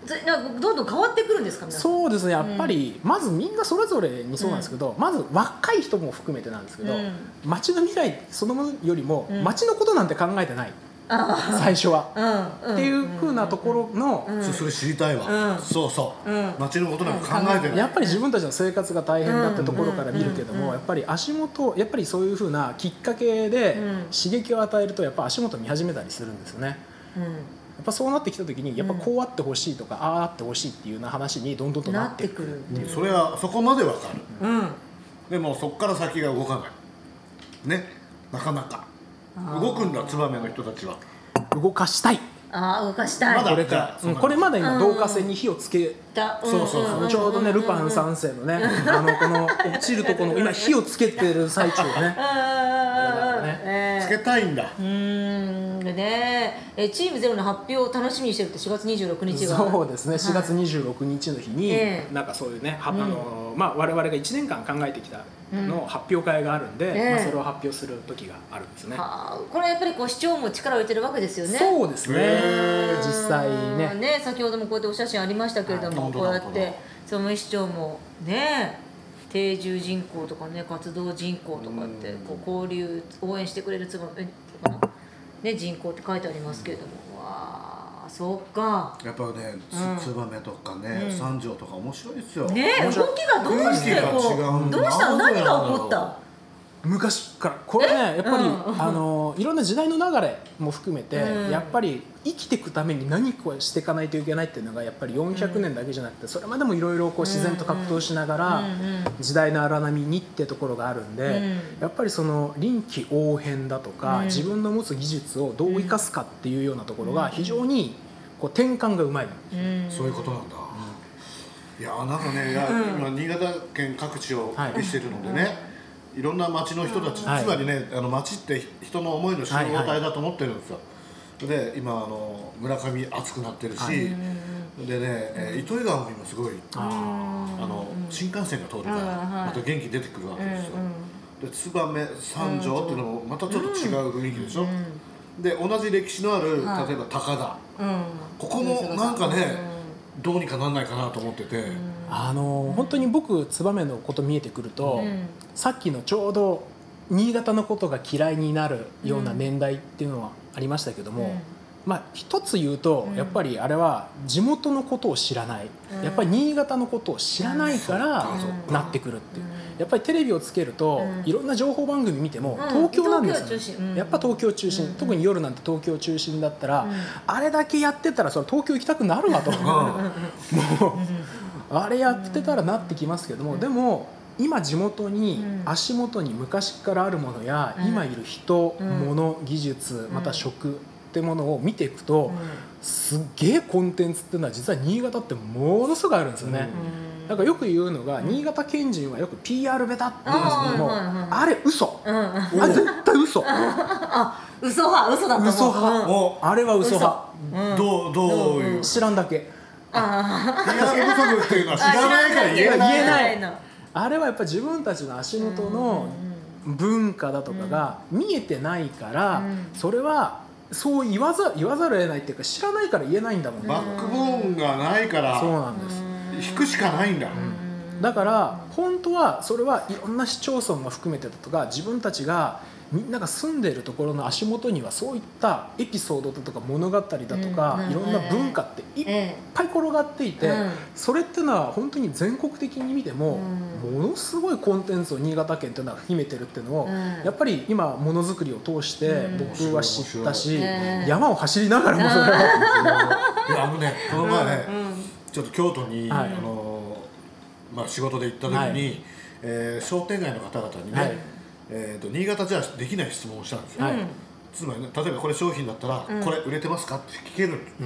なんかどんどん変わってくるんですかね。 そうですね、やっぱり、うん、まずみんなそれぞれにそうなんですけど、うん、まず若い人も含めてなんですけど、うん、街の未来そのものよりも、うん、街のことなんて考えてない、最初は、うん、っていうふうなところの、 うん、それ知りたいわ、うん、そうそう、うん、街のことなんか考えてない、 やっぱり自分たちの生活が大変だってところから見るけども、やっぱり足元、やっぱりそういうふうなきっかけで刺激を与えるとやっぱ足元見始めたりするんですよね、うん、やっぱそうなってきた時にやっぱこうあってほしいとか、うん、あああってほしいっていうような話にどんどんとなってくるっていう、 それはそこまでわかる、うん、でもそこから先が動かないね、なかなか動くんだ、ツバメの人たちは動かしたい、 あ動かしたい、 まだこれから、うん、これまで今導火線に火をつけた、うん、そうそうそう、ちょうどねルパン三世のね、あのこの落ちるところの今火をつけてる最中ねね、つけたいんだ。 うんねえ、チームゼロの発表を楽しみにしてるってしがつにじゅうろくにちがそうですね、しがつにじゅうろくにちの日に、えー、なんかそういうね、あの、うん、まあ我々がいちねんかん考えてきたの発表会があるんで、うん、まあ、それを発表する時があるんですね。 はあ、これやっぱりこう市長も力を入れてるわけですよね。 そうですね、実際ねね、先ほどもこうやってお写真ありましたけれども、はい、こうやって相馬市長もね定住人口とかね、活動人口とかってこう交流応援してくれるつばえかな、ね、人口って書いてありますけれども、わあ、そうか。 やっぱね、ツバメとかね、三条とか面白いですよ。 ね、動きがどうしてこう、どうしたの、何が起こった？ 昔からこれね、やっぱり、うん、あのいろんな時代の流れも含めて、うん、やっぱり生きていくために何かをしていかないといけないっていうのがやっぱりよんひゃくねんだけじゃなくて、それまでもいろいろ自然と格闘しながら時代の荒波にってところがあるんで、うん、やっぱりその臨機応変だとか、うん、自分の持つ技術をどう生かすかっていうようなところが非常にこう転換がうまい、 うん、そういうことなんだ、うん、いやなんかね、今新潟県各地を旅してるのでね、はい、いろんな町の人たち、はい、つまりね、あの町って人の思いの集合体だと思ってるんですよ、はいはい、で今あの村上暑くなってるし、はい、でね、えー、糸魚川も今すごいあの新幹線が通るからまた元気出てくるわけですよ、で燕三条っていうのもまたちょっと違う雰囲気でしょ、で同じ歴史のある例えば高田、ここもなんかねどうにかなんないかなと思ってて、 あの本当に僕燕のこと見えてくると、うん、さっきのちょうど新潟のことが嫌いになるような年代っていうのはありましたけども、うん、まあ一つ言うと、うん、やっぱりあれは地元のことを知らない、うん、やっぱり新潟のことを知らないからなってくるっていう、うん、やっぱりテレビをつけると、うん、いろんな情報番組見ても東京なんですよ、うん、やっぱ東京中心、うん、特に夜なんて東京中心だったら、うん、あれだけやってたらそれ東京行きたくなるわと、うん、もうあれやってたらなってきますけども、でも今地元に足元に昔からあるものや、今いる人、物、技術、また食ってものを見ていくと、すっげえコンテンツっていうのは実は新潟ってものすごくあるんですよね。なんかよく言うのが、新潟県人はよく ピーアール ベタって言うんですけども、あれ嘘、あれ絶対嘘、 あ、嘘派、嘘だと思う、 嘘派、あれは嘘派、 どうどういう知らんだけ、 ピーアール 不足っていうのは知らないから言えない、 あれはやっぱり自分たちの足元の文化だとかが見えてないから、それはそう言わざ言わざるを得ないっていうか、知らないから言えないんだもん。 バックボーンがないから、 そうなんです、 引くしかないんだ、 うん、だから本当はそれはいろんな市町村も含めてだとか、自分たちがみんなが住んでいるところの足元にはそういったエピソードだとか物語だとか、いろんな文化っていっぱい転がっていて、それっていうのは本当に全国的に見てもものすごいコンテンツを新潟県っていうのは秘めてるっていうのを、やっぱり今ものづくりを通して僕は知ったし、山を走りながらもそれはいやあのね、この前ねちょっと京都に、はい、あのまあ、仕事で行った時に、はい、えー、商店街の方々にね、はい、えー、と新潟じゃできない質問をしたんですよ、はい、つまりね、例えばこれ商品だったら、うん、これ売れてますかって聞けるんです、うん、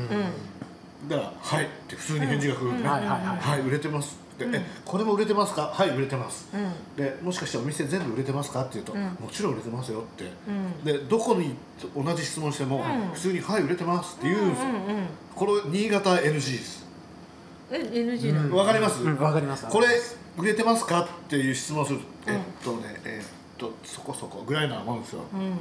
だからはいって普通に返事が来るんで、ね、うん、はい、はいはい、売れてますって、うん、えこれも売れてますか、はい売れてます、うん、でもしかしてお店全部売れてますかって言うと、うん、もちろん売れてますよって、うん、でどこに同じ質問しても、うん、普通にはい売れてますって言うんですよ、うんうんうん、これ新潟 エヌジー です。 え エヌジー なの？ わかります？ うん、わかります。 これ売れてますかっていう質問をすると、えっとね、えっとそこそこぐらいなもんですよ。うん、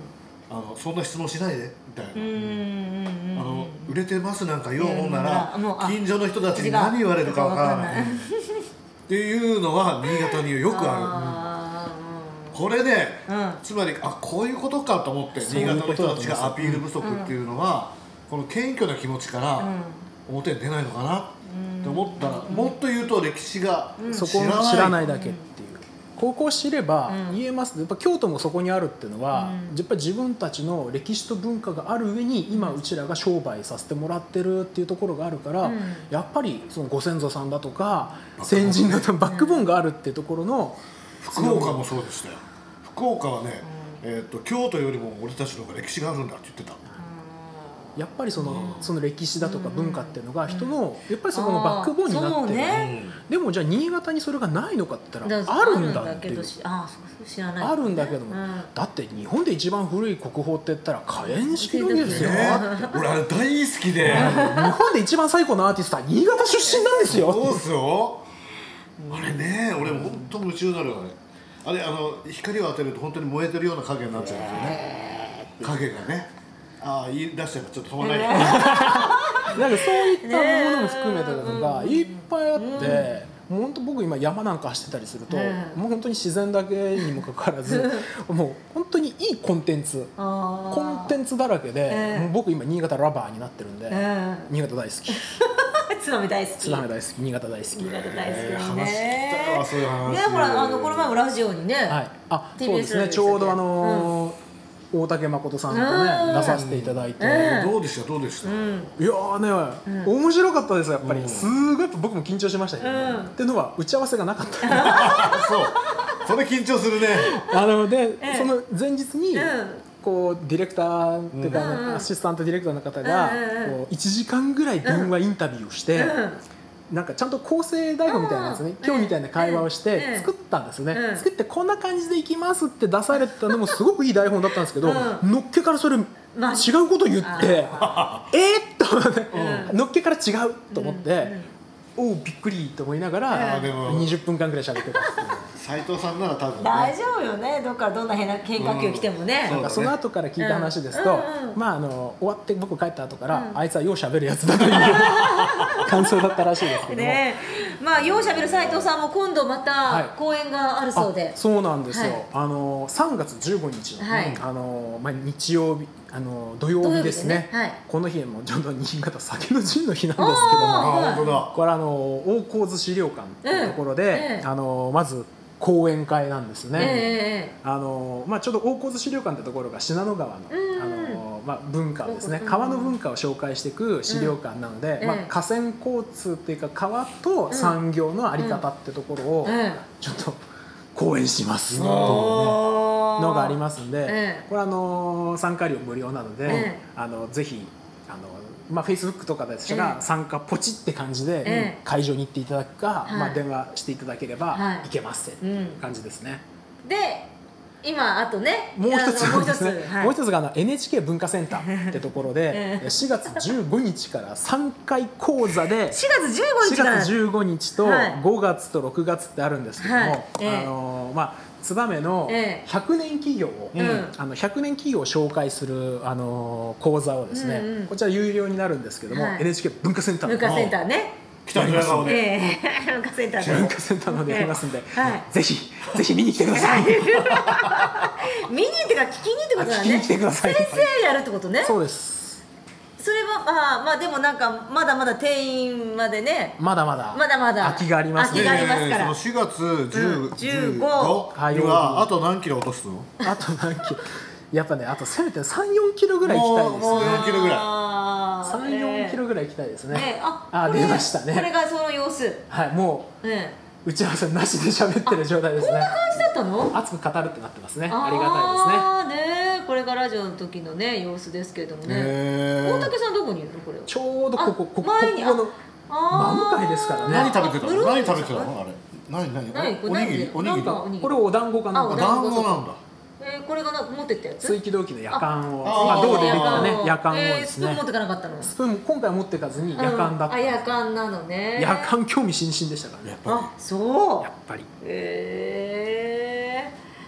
あのそんな質問しないでみたいな、 うんうんうんうん、 あの売れてますなんか言おうもんなら、 うん、 近所の人たちに何言われるかわからないっていうのは新潟によくある。これね、うん、つまりあこういうことかと思って新潟の人たちがアピール不足っていうのは、うん、この謙虚な気持ちから表に出ないのかなって思ったら、うん、もっと言うと歴史がそこを知らないだけっていう、ここを知れば言えます、やっぱ京都もそこにあるっていうのは、うん、やっぱり自分たちの歴史と文化がある上に今うちらが商売させてもらってるっていうところがあるから、うん、やっぱりそのご先祖さんだとか先人だとかバックボーンがあるっていうところの、 福岡もそうでしたよ。福岡はね、うんえー、と京都よりも俺たちの方が歴史があるんだって言ってた。 やっぱりその、うん、その歴史だとか文化っていうのが人のやっぱりそこのバックボーンになってる、ね、でもじゃあ新潟にそれがないのかって言ったらあるんだっていう、 あるんだけども、うん、だって日本で一番古い国宝って言ったら火焔式のですよ、ね、 俺あれ大好きで日本で一番最古のアーティストは新潟出身なんですよ。 そうですよ、うん、あれね俺も本当夢中になるよね。あれあの光を当てると本当に燃えてるような影になっちゃうんですよね、影がね。ああ言い出したらちょっと止まらない、えー、 なんかそういったものも含めてとかいっぱいあって、うん、もう本当僕今山なんか走ってたりすると、うん、もう本当に自然だけにもかかわらずもう本当にいいコンテンツコンテンツだらけで、えー、もう僕今新潟ラバーになってるんで、えー、新潟大好き燕大好き燕大好き新潟大好き新潟大好きね、 えー、話聞きたいわそういう話ね。ほらあのこの前もラジオにね、 はい、あそうですねちょうどあのーうん大竹誠さんとね出させていただいて、 うん、どうでしたどうでした、うん、 いやーね、うん、面白かったですやっぱり、うん、すごい僕も緊張しましたけど、ねうん、っていうのは打ち合わせがなかったそうそれ緊張するねあので、ええ、その前日に、うんこうディレクターっていうか、うん、アシスタントディレクターの方が、うん、こういちじかんぐらい電話インタビューをして、うんなんかちゃんと構成台本みたいなやつね、今日みたいな会話をして作ったんですね、うん、作ってこんな感じでいきますって出されたのもすごくいい台本だったんですけど、うん、のっけからそれ違うこと言って、えー、っと、うん、のっけから違うと思って、うん、おおびっくりと思いながらにじゅっぷんかんぐらい喋ってたっていう斉藤さんなら多分、ね、 大丈夫よねどっからどんな変な変化球来てもね、 うん、なんかその後から聞いた話ですと、うんうん、まああの終わって僕帰った後から、うん、あいつはよう喋るやつだという感想だったらしいですけども、ね、 まあよう喋る斉藤さんも今度また公演があるそうで、はい、 そうなんですよ、はい、あのさんがつじゅうごにちの、はい、あのまあ、日曜日あの土曜日ですね、はい、この日もちょうど新潟酒の陣の日なんですけども、 あ本当だこれあの大河津資料館というところで、うん、あのまず講演会なんですね、えーあのまあ、ちょうど大河津資料館というところが信濃川の、うんあのまあ、文化をですね、川の文化を紹介していく資料館なので、うんまあ、河川交通というか川と産業の在り方ってところをちょっと講演しますっていう、ね、のがありますんで、これあの参加料無料なので、あのぜひあのまあ、Facebook とかでしたら参加ポチって感じで会場に行っていただくか、まあ、電話していただければ行けますっていう感じですね。 で今あとねもう一つもう一つ、はい、もう一つがあの エヌエイチケー 文化センターってところでしがつじゅうごにちからさんかい講座でしがつじゅうごにちしがつじゅうごにちとごがつとろくがつってあるんですけども、はいあのまあ燕のひゃくねん企業を、うん、あのひゃくねん企業を紹介するあの講座をですね、うんうん、こちら有料になるんですけども、はい、エヌエイチケー 文化センターの文化センターね来たりますので、 えー、文化センターで文化センターのでやりますんで、はい、ぜひぜひ見に来てください見にってか聞きにってことだね。 聞きに来てください。 先生やるってことね。 そうです。 それはまあまあでもなんかまだまだ定員までね。 まだまだ。 まだまだ。 空きがありますね。空きがありますから。 そのしがつじゅうごはあと何キロ落とすの？ あと何キロ？やっぱねあとせめてさん、よんキロぐらい行きたいですね。 もうよんキロぐらい。 さん、よんキロぐらい行きたいですね。 ねああ出ましたね。 これがその様子。 はいもう。ね打ち合わせなしで喋ってる状態ですね。 こんな感じだったの？ 熱く語るってなってますね。ありがたいですね。ああねこれがラジオの時のね様子ですけれどもね。大竹さんどこにいるのこれ？ ちょうどここここ前にここの真向かいですからね。 何食べてたの？何食べてたのあれ？何何？おにぎりおにぎり。 これお団子かな。 お団子なんだ。 えー、これがな持ってったやつ？ 追記同期の夜間をまあ銅でできたね夜間をですね。 スプーン持ってかなかったの？ スプーン今回持ってかずに夜間だった。 あ夜間なのね。 夜間興味津々でしたからね。 あそう。 やっぱり。 ええ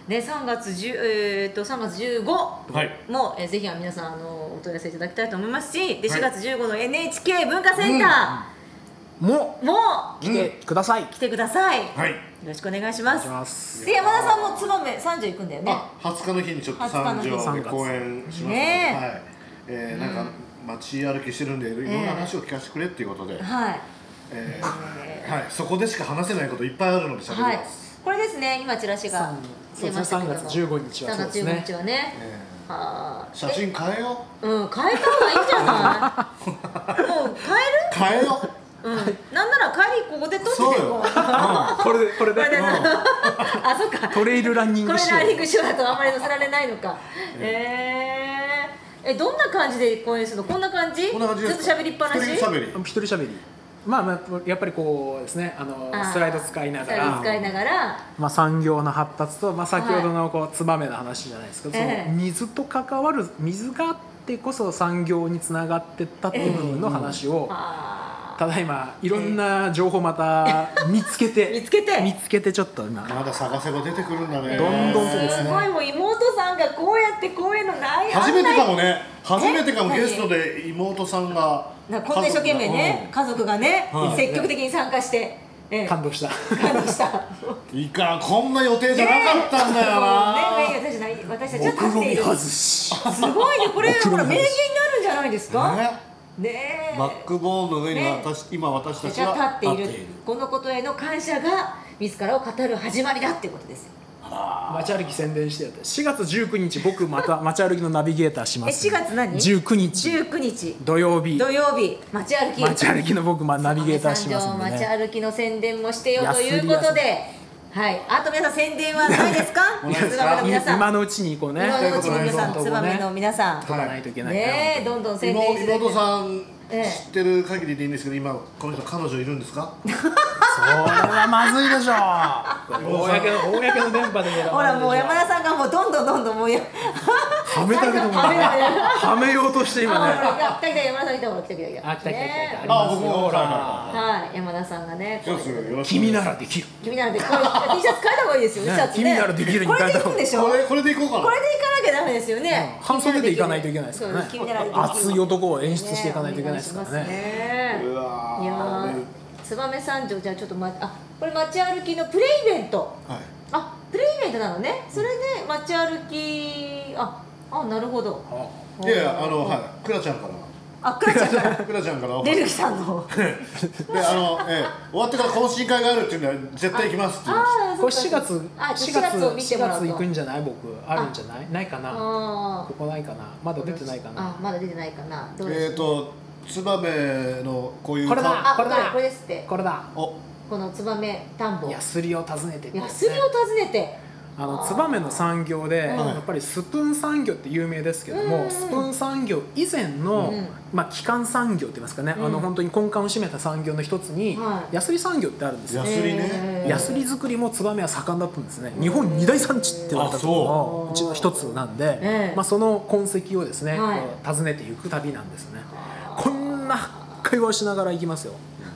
ね、さんがつじゅう、えー、とさんがつじゅうごはいも、えー、ぜひ皆さんあのお問い合わせいただきたいと思いますし、でしがつじゅうごの エヌエイチケー 文化センタもーも来てください。 来てください、 はいよろしくお願いします。 お願いします。 で、山田さんも燕三条行くんだよね。 あ、はつかの日にちょっと三条で公演しますので、 ねえはい、えー、なんか街歩きしてるんでいろんな話を聞かせてくれっていうことで、 はい、 えーはい、そこでしか話せないこといっぱいあるので喋りはいます。、 これですね、今チラシがそうですね、さんがつじゅうごにちはさんがつじゅうごにちはね、 えはー写真変えよーうん、変えた方がいいんじゃないもうう変えよう変える、うん、なんなら帰りここで撮ってそうよもうこれでこれでこれであ、そっか、 トレイルランニンこグしれランニングショーだとあんまり載せられないのか。えー、え、どんな感じで公演するの？こんな感じ？ こんな感じですずっと喋りっぱなし？ 一人喋り一人喋り。まあまあやっぱりこうですね、あのあースライド使いながスライドら、 使いながら、 まあ産業の発達と、まあ先ほどのこうツバメの話じゃないですけど、そええの水と関わる水があってこそ産業につながってったっていう部分の話を。 あただいまいろんな情報また見つけて見つけて見つけてちょっと今まだ探せば出てくるんだね。 どんどんとですねすごい、もう妹さんがこうやってこういうのない初めてかもね。初めてかもえゲストで妹さんがなこんな一生懸命ね、家族がね、 はい積極的に参加して、ええ感動した。 感動した。 うんいかん、こんな予定じゃなかったんだよな。 ね、私たちない私たちは立っている。 外し。 すごいね、これほら名言になるんじゃないですか。 ねねえ。 バックボーンの上にね私、今私た私はちは立っている。このことへの感謝が自らを語る始まりだっていうことですよ。 街歩き宣伝してやってしがつじゅうくにち僕また街歩きのナビゲーターしまえ、 す。 しがつ何？ じゅうくにちじゅうくにち土曜日土曜日街歩き。 街歩きの僕まナビゲーターしますんで街ね。 歩きの宣伝もしてよというこやすりとで、はい。あと皆さん宣伝はないですか？ ないですかツバメの皆さん。 今のうちにこうね。 今のうちに皆さん、 どんどんツバメの皆さん。 飛ばないといけないから。 ねえ、どんどん宣伝妹していただいて妹さんええ知ってる限りでいいんですけど、今この人彼女いるんですか？ それはまずいでしょう。公の公の電波でやらほらもう山田ささんがもうどんどんどんどんもうやはめたけどもねはめたねはめようとして今ね。 あほら来た来た山田さん来たほら来た来た来たあ来た来た来たねあ僕もほら。 はい山田さんがねよろしくよろしく君ならできる。 君ならでこれ T シャツ変えた方がいいですよねねシャツね君ならできるにこれで変えた方が行くんでしょこれこれでいこうかな。 これで行かなきゃダメですよね半袖で行かないといけないですからねそう君ならできる熱い男を演出していかないといけないですからねねお願いしますねうわーいやー燕三条じゃあちょっと、ま、あこれ街歩きのプレイベントはい。 あプレイベントなのねそれで街歩きああなるほどいやいやあのはいクラちゃんからあクラちゃんからクラちゃんからレルキさんのであのええ終わってから懇親会があるっていうのは絶対行きますって言うんですよ。 あこれしがつあししがつを見がつしがてもらうとつ行くんじゃない僕あるんじゃないないかなあここないかなまだ出てないかなあまだ出てないかなどうですえっとツバメのこういうこれだあこれこれだこれですってこれだおこのツバメ田んぼヤスリを訪ねてってヤスリを訪ねてあのツバメの産業でうんやっぱりスプーン産業って有名ですけども、 うんスプーン産業以前の、 うんまあ、基幹産業って言いますかね、 うんあの本当に根幹を占めた産業の一つに、 はいヤスリ産業ってあるんですよヤ。スリねえーヤスリ作りもツバメは盛んだったんですね。日本二大産地って言われたところのあうちの一つなんで、 ええまあ、その痕跡をですね、 はいこう訪ねていく旅なんですね。こんな会話をしながら行きますよ。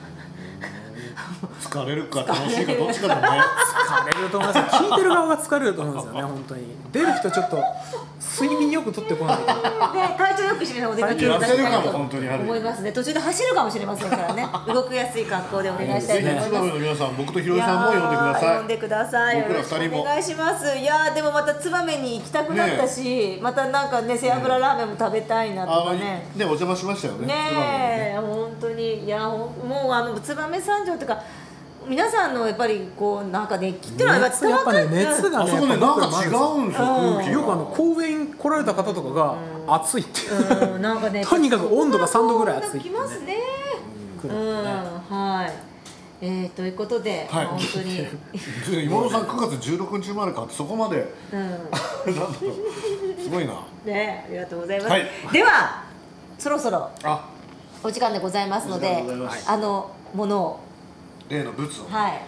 疲れるか楽しいかどっちかだね。 疲れると思いますよ。聞いてる側が疲れると思うんですよね、本当に。出る人ちょっと睡眠よく取ってこないと。 で体調よくしなお出かけいただきたい痩せるかも本当にあとる思いますね途中で走るかもしれませんからね動きやすい格好でお願いしたいとぜひツバ思いますメの皆さん僕とひろゆきさんも呼んでくだいやーさい。 呼んでください。 僕らよろしく二人もお願いします。いやーでもまたツバメに行きたくなったし、またなんかね背脂ラーメンも食べたいなとあのかね。 ねお邪魔しましたよね。 ねツバメえ本当にいやほんもうあのツバメ三条とか皆さんのやっぱりこうなんか熱気っていうのはやっぱ伝わっ熱やっぱね熱がねあそこねやっぱなんか違うんですようん空気が。 よくあの公園来られた方とかが暑いっていう、 うんなんかねとにかく温度がさんどぐらい暑いってきいうねますね。 来うんるんでねはい。えー、ということで、 はい本当に、 妹さんくがつじゅうろくにち生まれかってそこまでうん、 なんだろうすごいな。 ねありがとうございます。 はいではそろそろあお時間でございますのお時間ででございます、 あのものを例のブツを。 はい。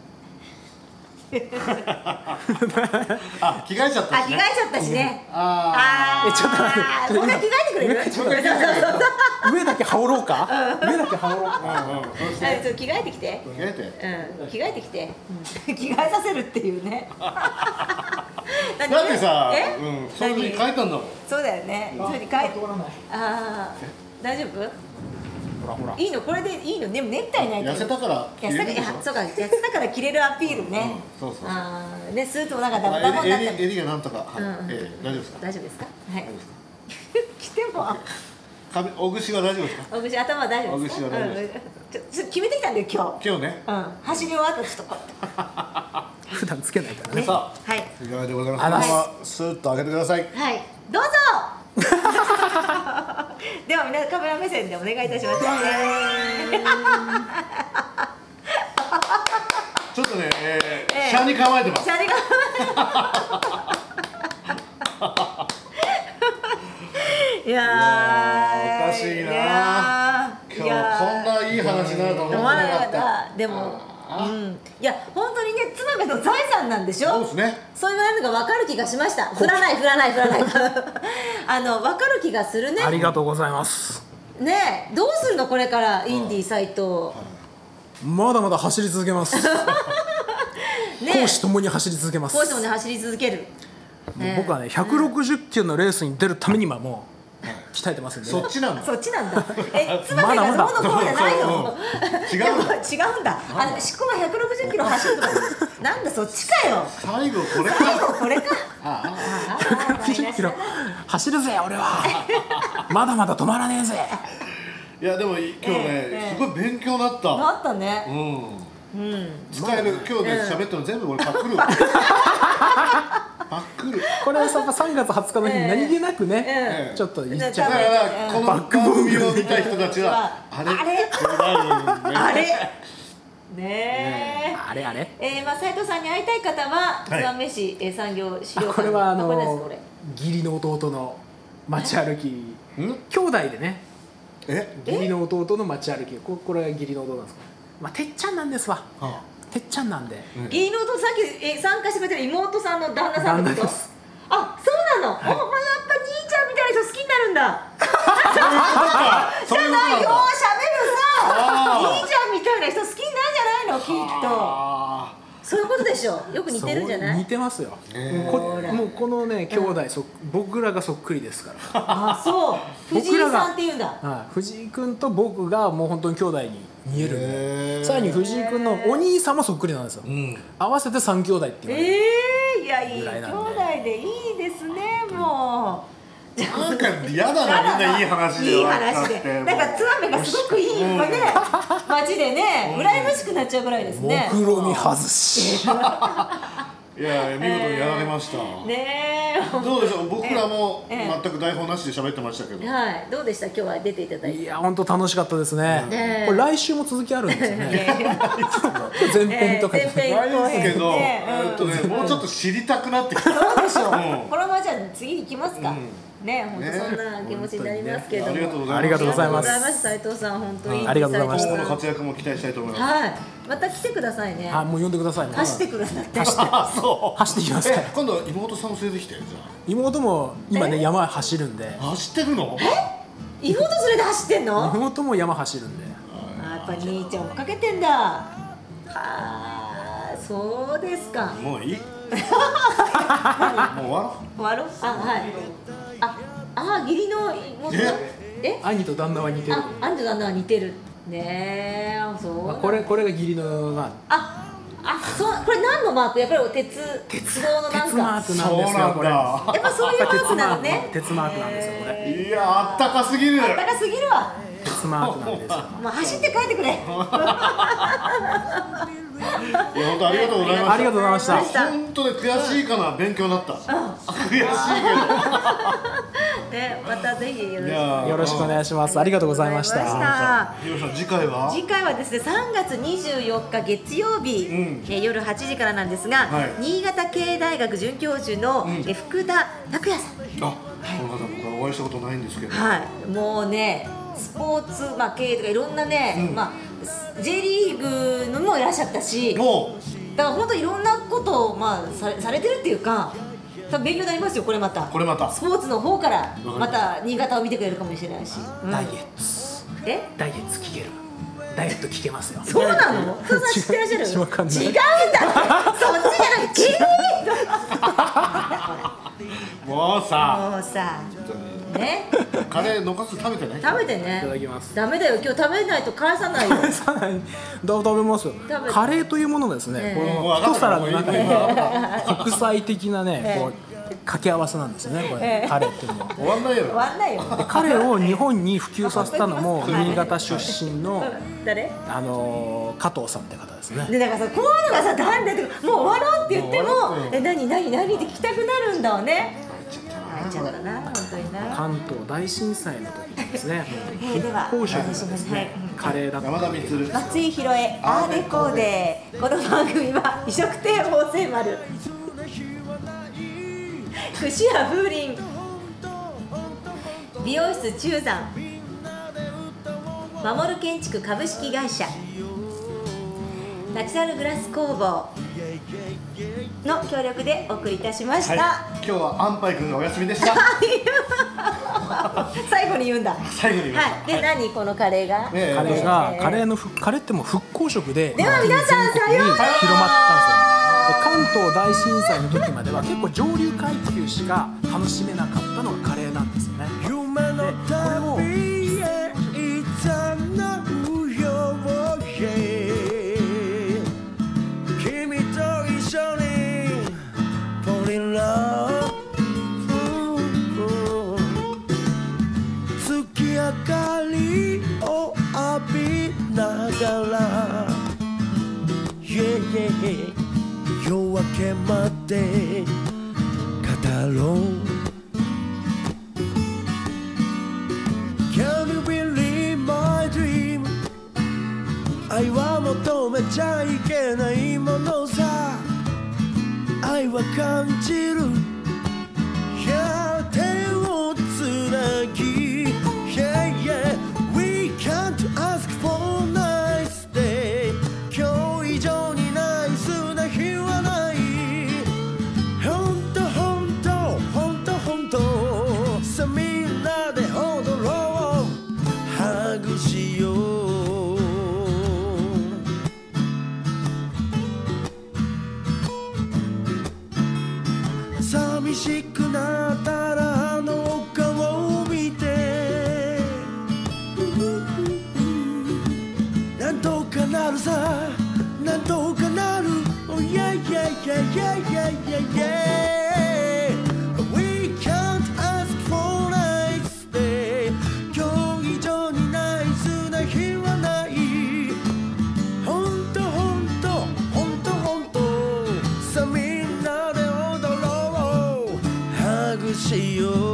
あ着替えちゃったしね。 あ着替えちゃったしね。 ああーえちょっと待ってもう一回着替えてくれる？ ちょっと待って上だけ羽織ろうか上だけ羽織ろうかあ。うんうん。そしてはいちょっと着替えてきて。 着替えて。 うん、着替えてきて、うん着替えさせるっていうね。 何だってさ、 えうん、それに書いたんだもん。 そうだよね。それに書いて。ああ、大丈夫？ ほらほら。 いいの、これでいいの。でもネクタイないと。 痩せたから痩せたから、いやそうか、痩せたから着れるアピールね。 うんそうそうそうああ、ね、スーツもなんかダボダボになっても。 襟襟がなんとか、はいうんええ大丈夫ですか。 大丈夫ですか？はい大丈夫ですか。 着ても。 髪おぐしは大丈夫ですか。 おぐし頭は大丈夫ですか？ おぐしは大丈夫ですうんちょちょ決めてきたんだよ今日。 今日ね。 うん、走り終わったらちょっとこう。 普段つけないからね。 さあ、 はいいかがでございますか。 あらこのままスーッと上げてください。 はい、どうぞ。では、みんなカメラ目線でお願いいたします。 ちょっとね、えええー、車に構えてます。 シャリが。いやーおかしいな。 やー今日こんないい話になると思って思わなかなかっ。 ったた。でも、うん、いや本当にね、燕の財産なんでしょ。 そうですね。 そう言われるのが分かる気がしました。振らない振らない振らない。あの分かる気がするね。 ありがとうございます。 ねえ、どうするのこれからインディ斎藤。 まだまだ走り続けます。 ねえ、 講師ともに走り続けます。 講師もね走り続ける。 もう僕はね、ひゃくろくじゅっキロのレースに出るために今もう鍛えてますんでね。 そっちなんだ。 そっちなんだ。え、燕がどうのこうじゃないの。 違うんだ。 違うんだ。あのしこがひゃくろくじゅっキロ走るとか。なんだそっちかよ。 最後これか。 これか。 ひゃくろくじゅっキロ走るぜ俺は。まだまだ止まらねえぜ。 いやでも今日ええね、すごい勉強になった。 なったね。 うん。 うん。 使える今日ね喋ったの全部俺パクるわ。パクる。 これささんがつはつかの日に何気なくね、 ええちょっと言っちだかゃう。 らこの番組を見た人たちはあれあれってなるんであれ。ねえ。 あれあれ。 えー、まあ斉藤さんに会いたい方ははい燕市えー産業資料館。 これはあこれですのこれ。 義理の弟の街歩き。 ん？ 兄弟でね。 え？ 義理の弟の街歩き。ここれは義理の弟なんですか。まあてっちゃんなんですわ。 あてっちゃんなんで。 義理の弟さっきえー参加してくれてる妹さんの旦那さんってこと旦那です。 あ、そうなの。お、まあ、やっぱ兄ちゃんみたいな人好きになるんだ。 そういうことないよ、 なんだ。 喋るさ。 あー兄ちゃんみたいな人好きになるんじゃないの、きっと。 あそういうことでしょ。よく似てるんじゃなそう似い。 てますよ。 えーこもうこのね兄弟そっ僕らがそっくりですから。 あ、そう。藤井僕らがさんって言うんだ。 はい、藤井君と僕がもう本当に兄弟に見えるんへで、 ーさらに藤井君のお兄さんもそっくりなんですよ。 ー。うん。 合わせて三兄弟って言われる。 ええ、いや、いいぐらい兄なんで弟でいいですね、もう。 なんか嫌だな、みんないい話でいい終わっちゃ話で。 ってなんか燕がすごくいいね、街でね、羨ましくなっちゃうぐらいですね。 目論み外し。 いや見事にやられました。 ねえ。 どうでしょう、僕らもええ全く台本なしで喋ってましたけど。 はい、どうでした今日は出ていただいて。 いや本当楽しかったですね。 ねえこれ来週も続きあるんですよね。前編とかで。 ええ前編ないですけど、 ねえっとね、もうちょっと知りたくなってきた。 そうでしょう。 うんこのままじゃあ次行きますか。 うんね、本当そんな気持ちになりますけれども。 ありがとうございます。 ありがとうございますありがとうございます斉藤さん本当に。 ありがとうございました今後の活躍も期待したいと思います。 はい、また来てくださいね。 あもう呼んでくださいね。 走ってくださって。 あ、そう。 走ってきますからえ、今度は妹さんを連れてきて、じゃ妹も今ね山走るんで。 あ。走ってるの？ 妹連れて走ってんの？ 妹も山走るんで。 あ、やっぱ兄ちゃん追っかけてんだ。ああ、そうですか。 もういい。もう終わろう。 終わろう。あ、はい。あ、あ、義理の妹。え？ 兄と旦那は似てる。 あ、兄と旦那は似てる。ねえ、そうなんだ。 まあこれこれが義理のまああ、あ、そう、これ何のマーク？やっぱり鉄鉄道のなん鉄マーか。 クなんですよこれ。 そうなんだやっぱそういうマークなのね。 鉄マークなんですよこれ。 いや、あったかすぎる。 あったかすぎるわ。 鉄マークなんですよ。 もう走って帰ってくれ。 いや、本当ありがとうございました。 ありがとうございました。 本当に悔しいかな、勉強になった。悔しいね、またぜひよろしけど。 く。 いや、 よろしくお願いします。ありがとうございましありがとうございまた。 ひろしさん、次回は。 次回はですね、さんがつにじゅうよっか月曜日、 うんえー夜はちじからなんですが、 はい新潟経営大学准教授の、 んえー福田拓也さん。 あ、この方、僕はお会いしたことないんですけど。 はい、もうね、スポーツ、まあ、経営とかいろんなね、 うんまあ、J リーグのもいらっしゃったし、 もだから本当いろんなことを、まあ、されされてるっていうか、多分勉強になりますよ、これまた。 う、これまた。 スポーツの方からますまた新潟を見てくれるかもしれないし、うんダイエットえダイエット聞ける。ダイエット聞けますよ。 そうなの？福田さん知ってらっしゃる？ 違うわかんない違うんだって、そっちじゃなくて経営さもうさねカレー残す食べてね食べてね。 いただきます。 ダメだよ今日食べないと返さないよ。 さらにどう食べますよ。 べてカレーというものがですね、 ええこの一皿の中に国際的なね、こう掛け合わせなんですよね。これカレーっていうのは。 終わんないよ終わんないよ。 でカレーを日本に普及させたのも新潟出身の誰？ あのー加藤さんって方ですね。 でだからさこういうのがさなんでってもう終わろうって言ってもえ何何何って聞きたくなるんだわね。入っちゃったな本当にな。 関東大震災の時にですね、 えーでは復興食がですはいね、カレーだった山田充松井宏恵アーデコーデこの番組は飲食店法制丸串屋風鈴美容室中山守る建築株式会社ナチュラルグラス工房の協力でお送りいたしました、 はい、今日は安牌くんがお休みでした最後に言うんだ最後に言いました、 はい、で、何このカレーが、 ねカレーがえーカレーのふカレーってもう復興食ででは皆さんさようなら全国に広まったんですよ。で関東大震災の時までは結構上流階級しか楽しめなかったのがカレーなんですよね。 夢の旅へいざなうようへ君と一緒にポリラ月明かりを浴びながら、yeah, yeah, yeah.夜明けまで語ろう Can you believe my dream 愛は求めちゃいけないものさ愛は感じる Yeah 手をつなぎ Yeah yeah We can't ask for nice day 今日以上にナイスな日はないほんとほんとほんとほんとさあみんなで踊ろうハグしよう寂しくなったらあの顔を見てなんとかなるさなんとかなる Oh yeah yeah yeah yeah yeah yeah yeah We can't ask for nice day 今日以上にナイスな日はないほんとほんとほんとほんとさあみんなで踊ろうハグしよう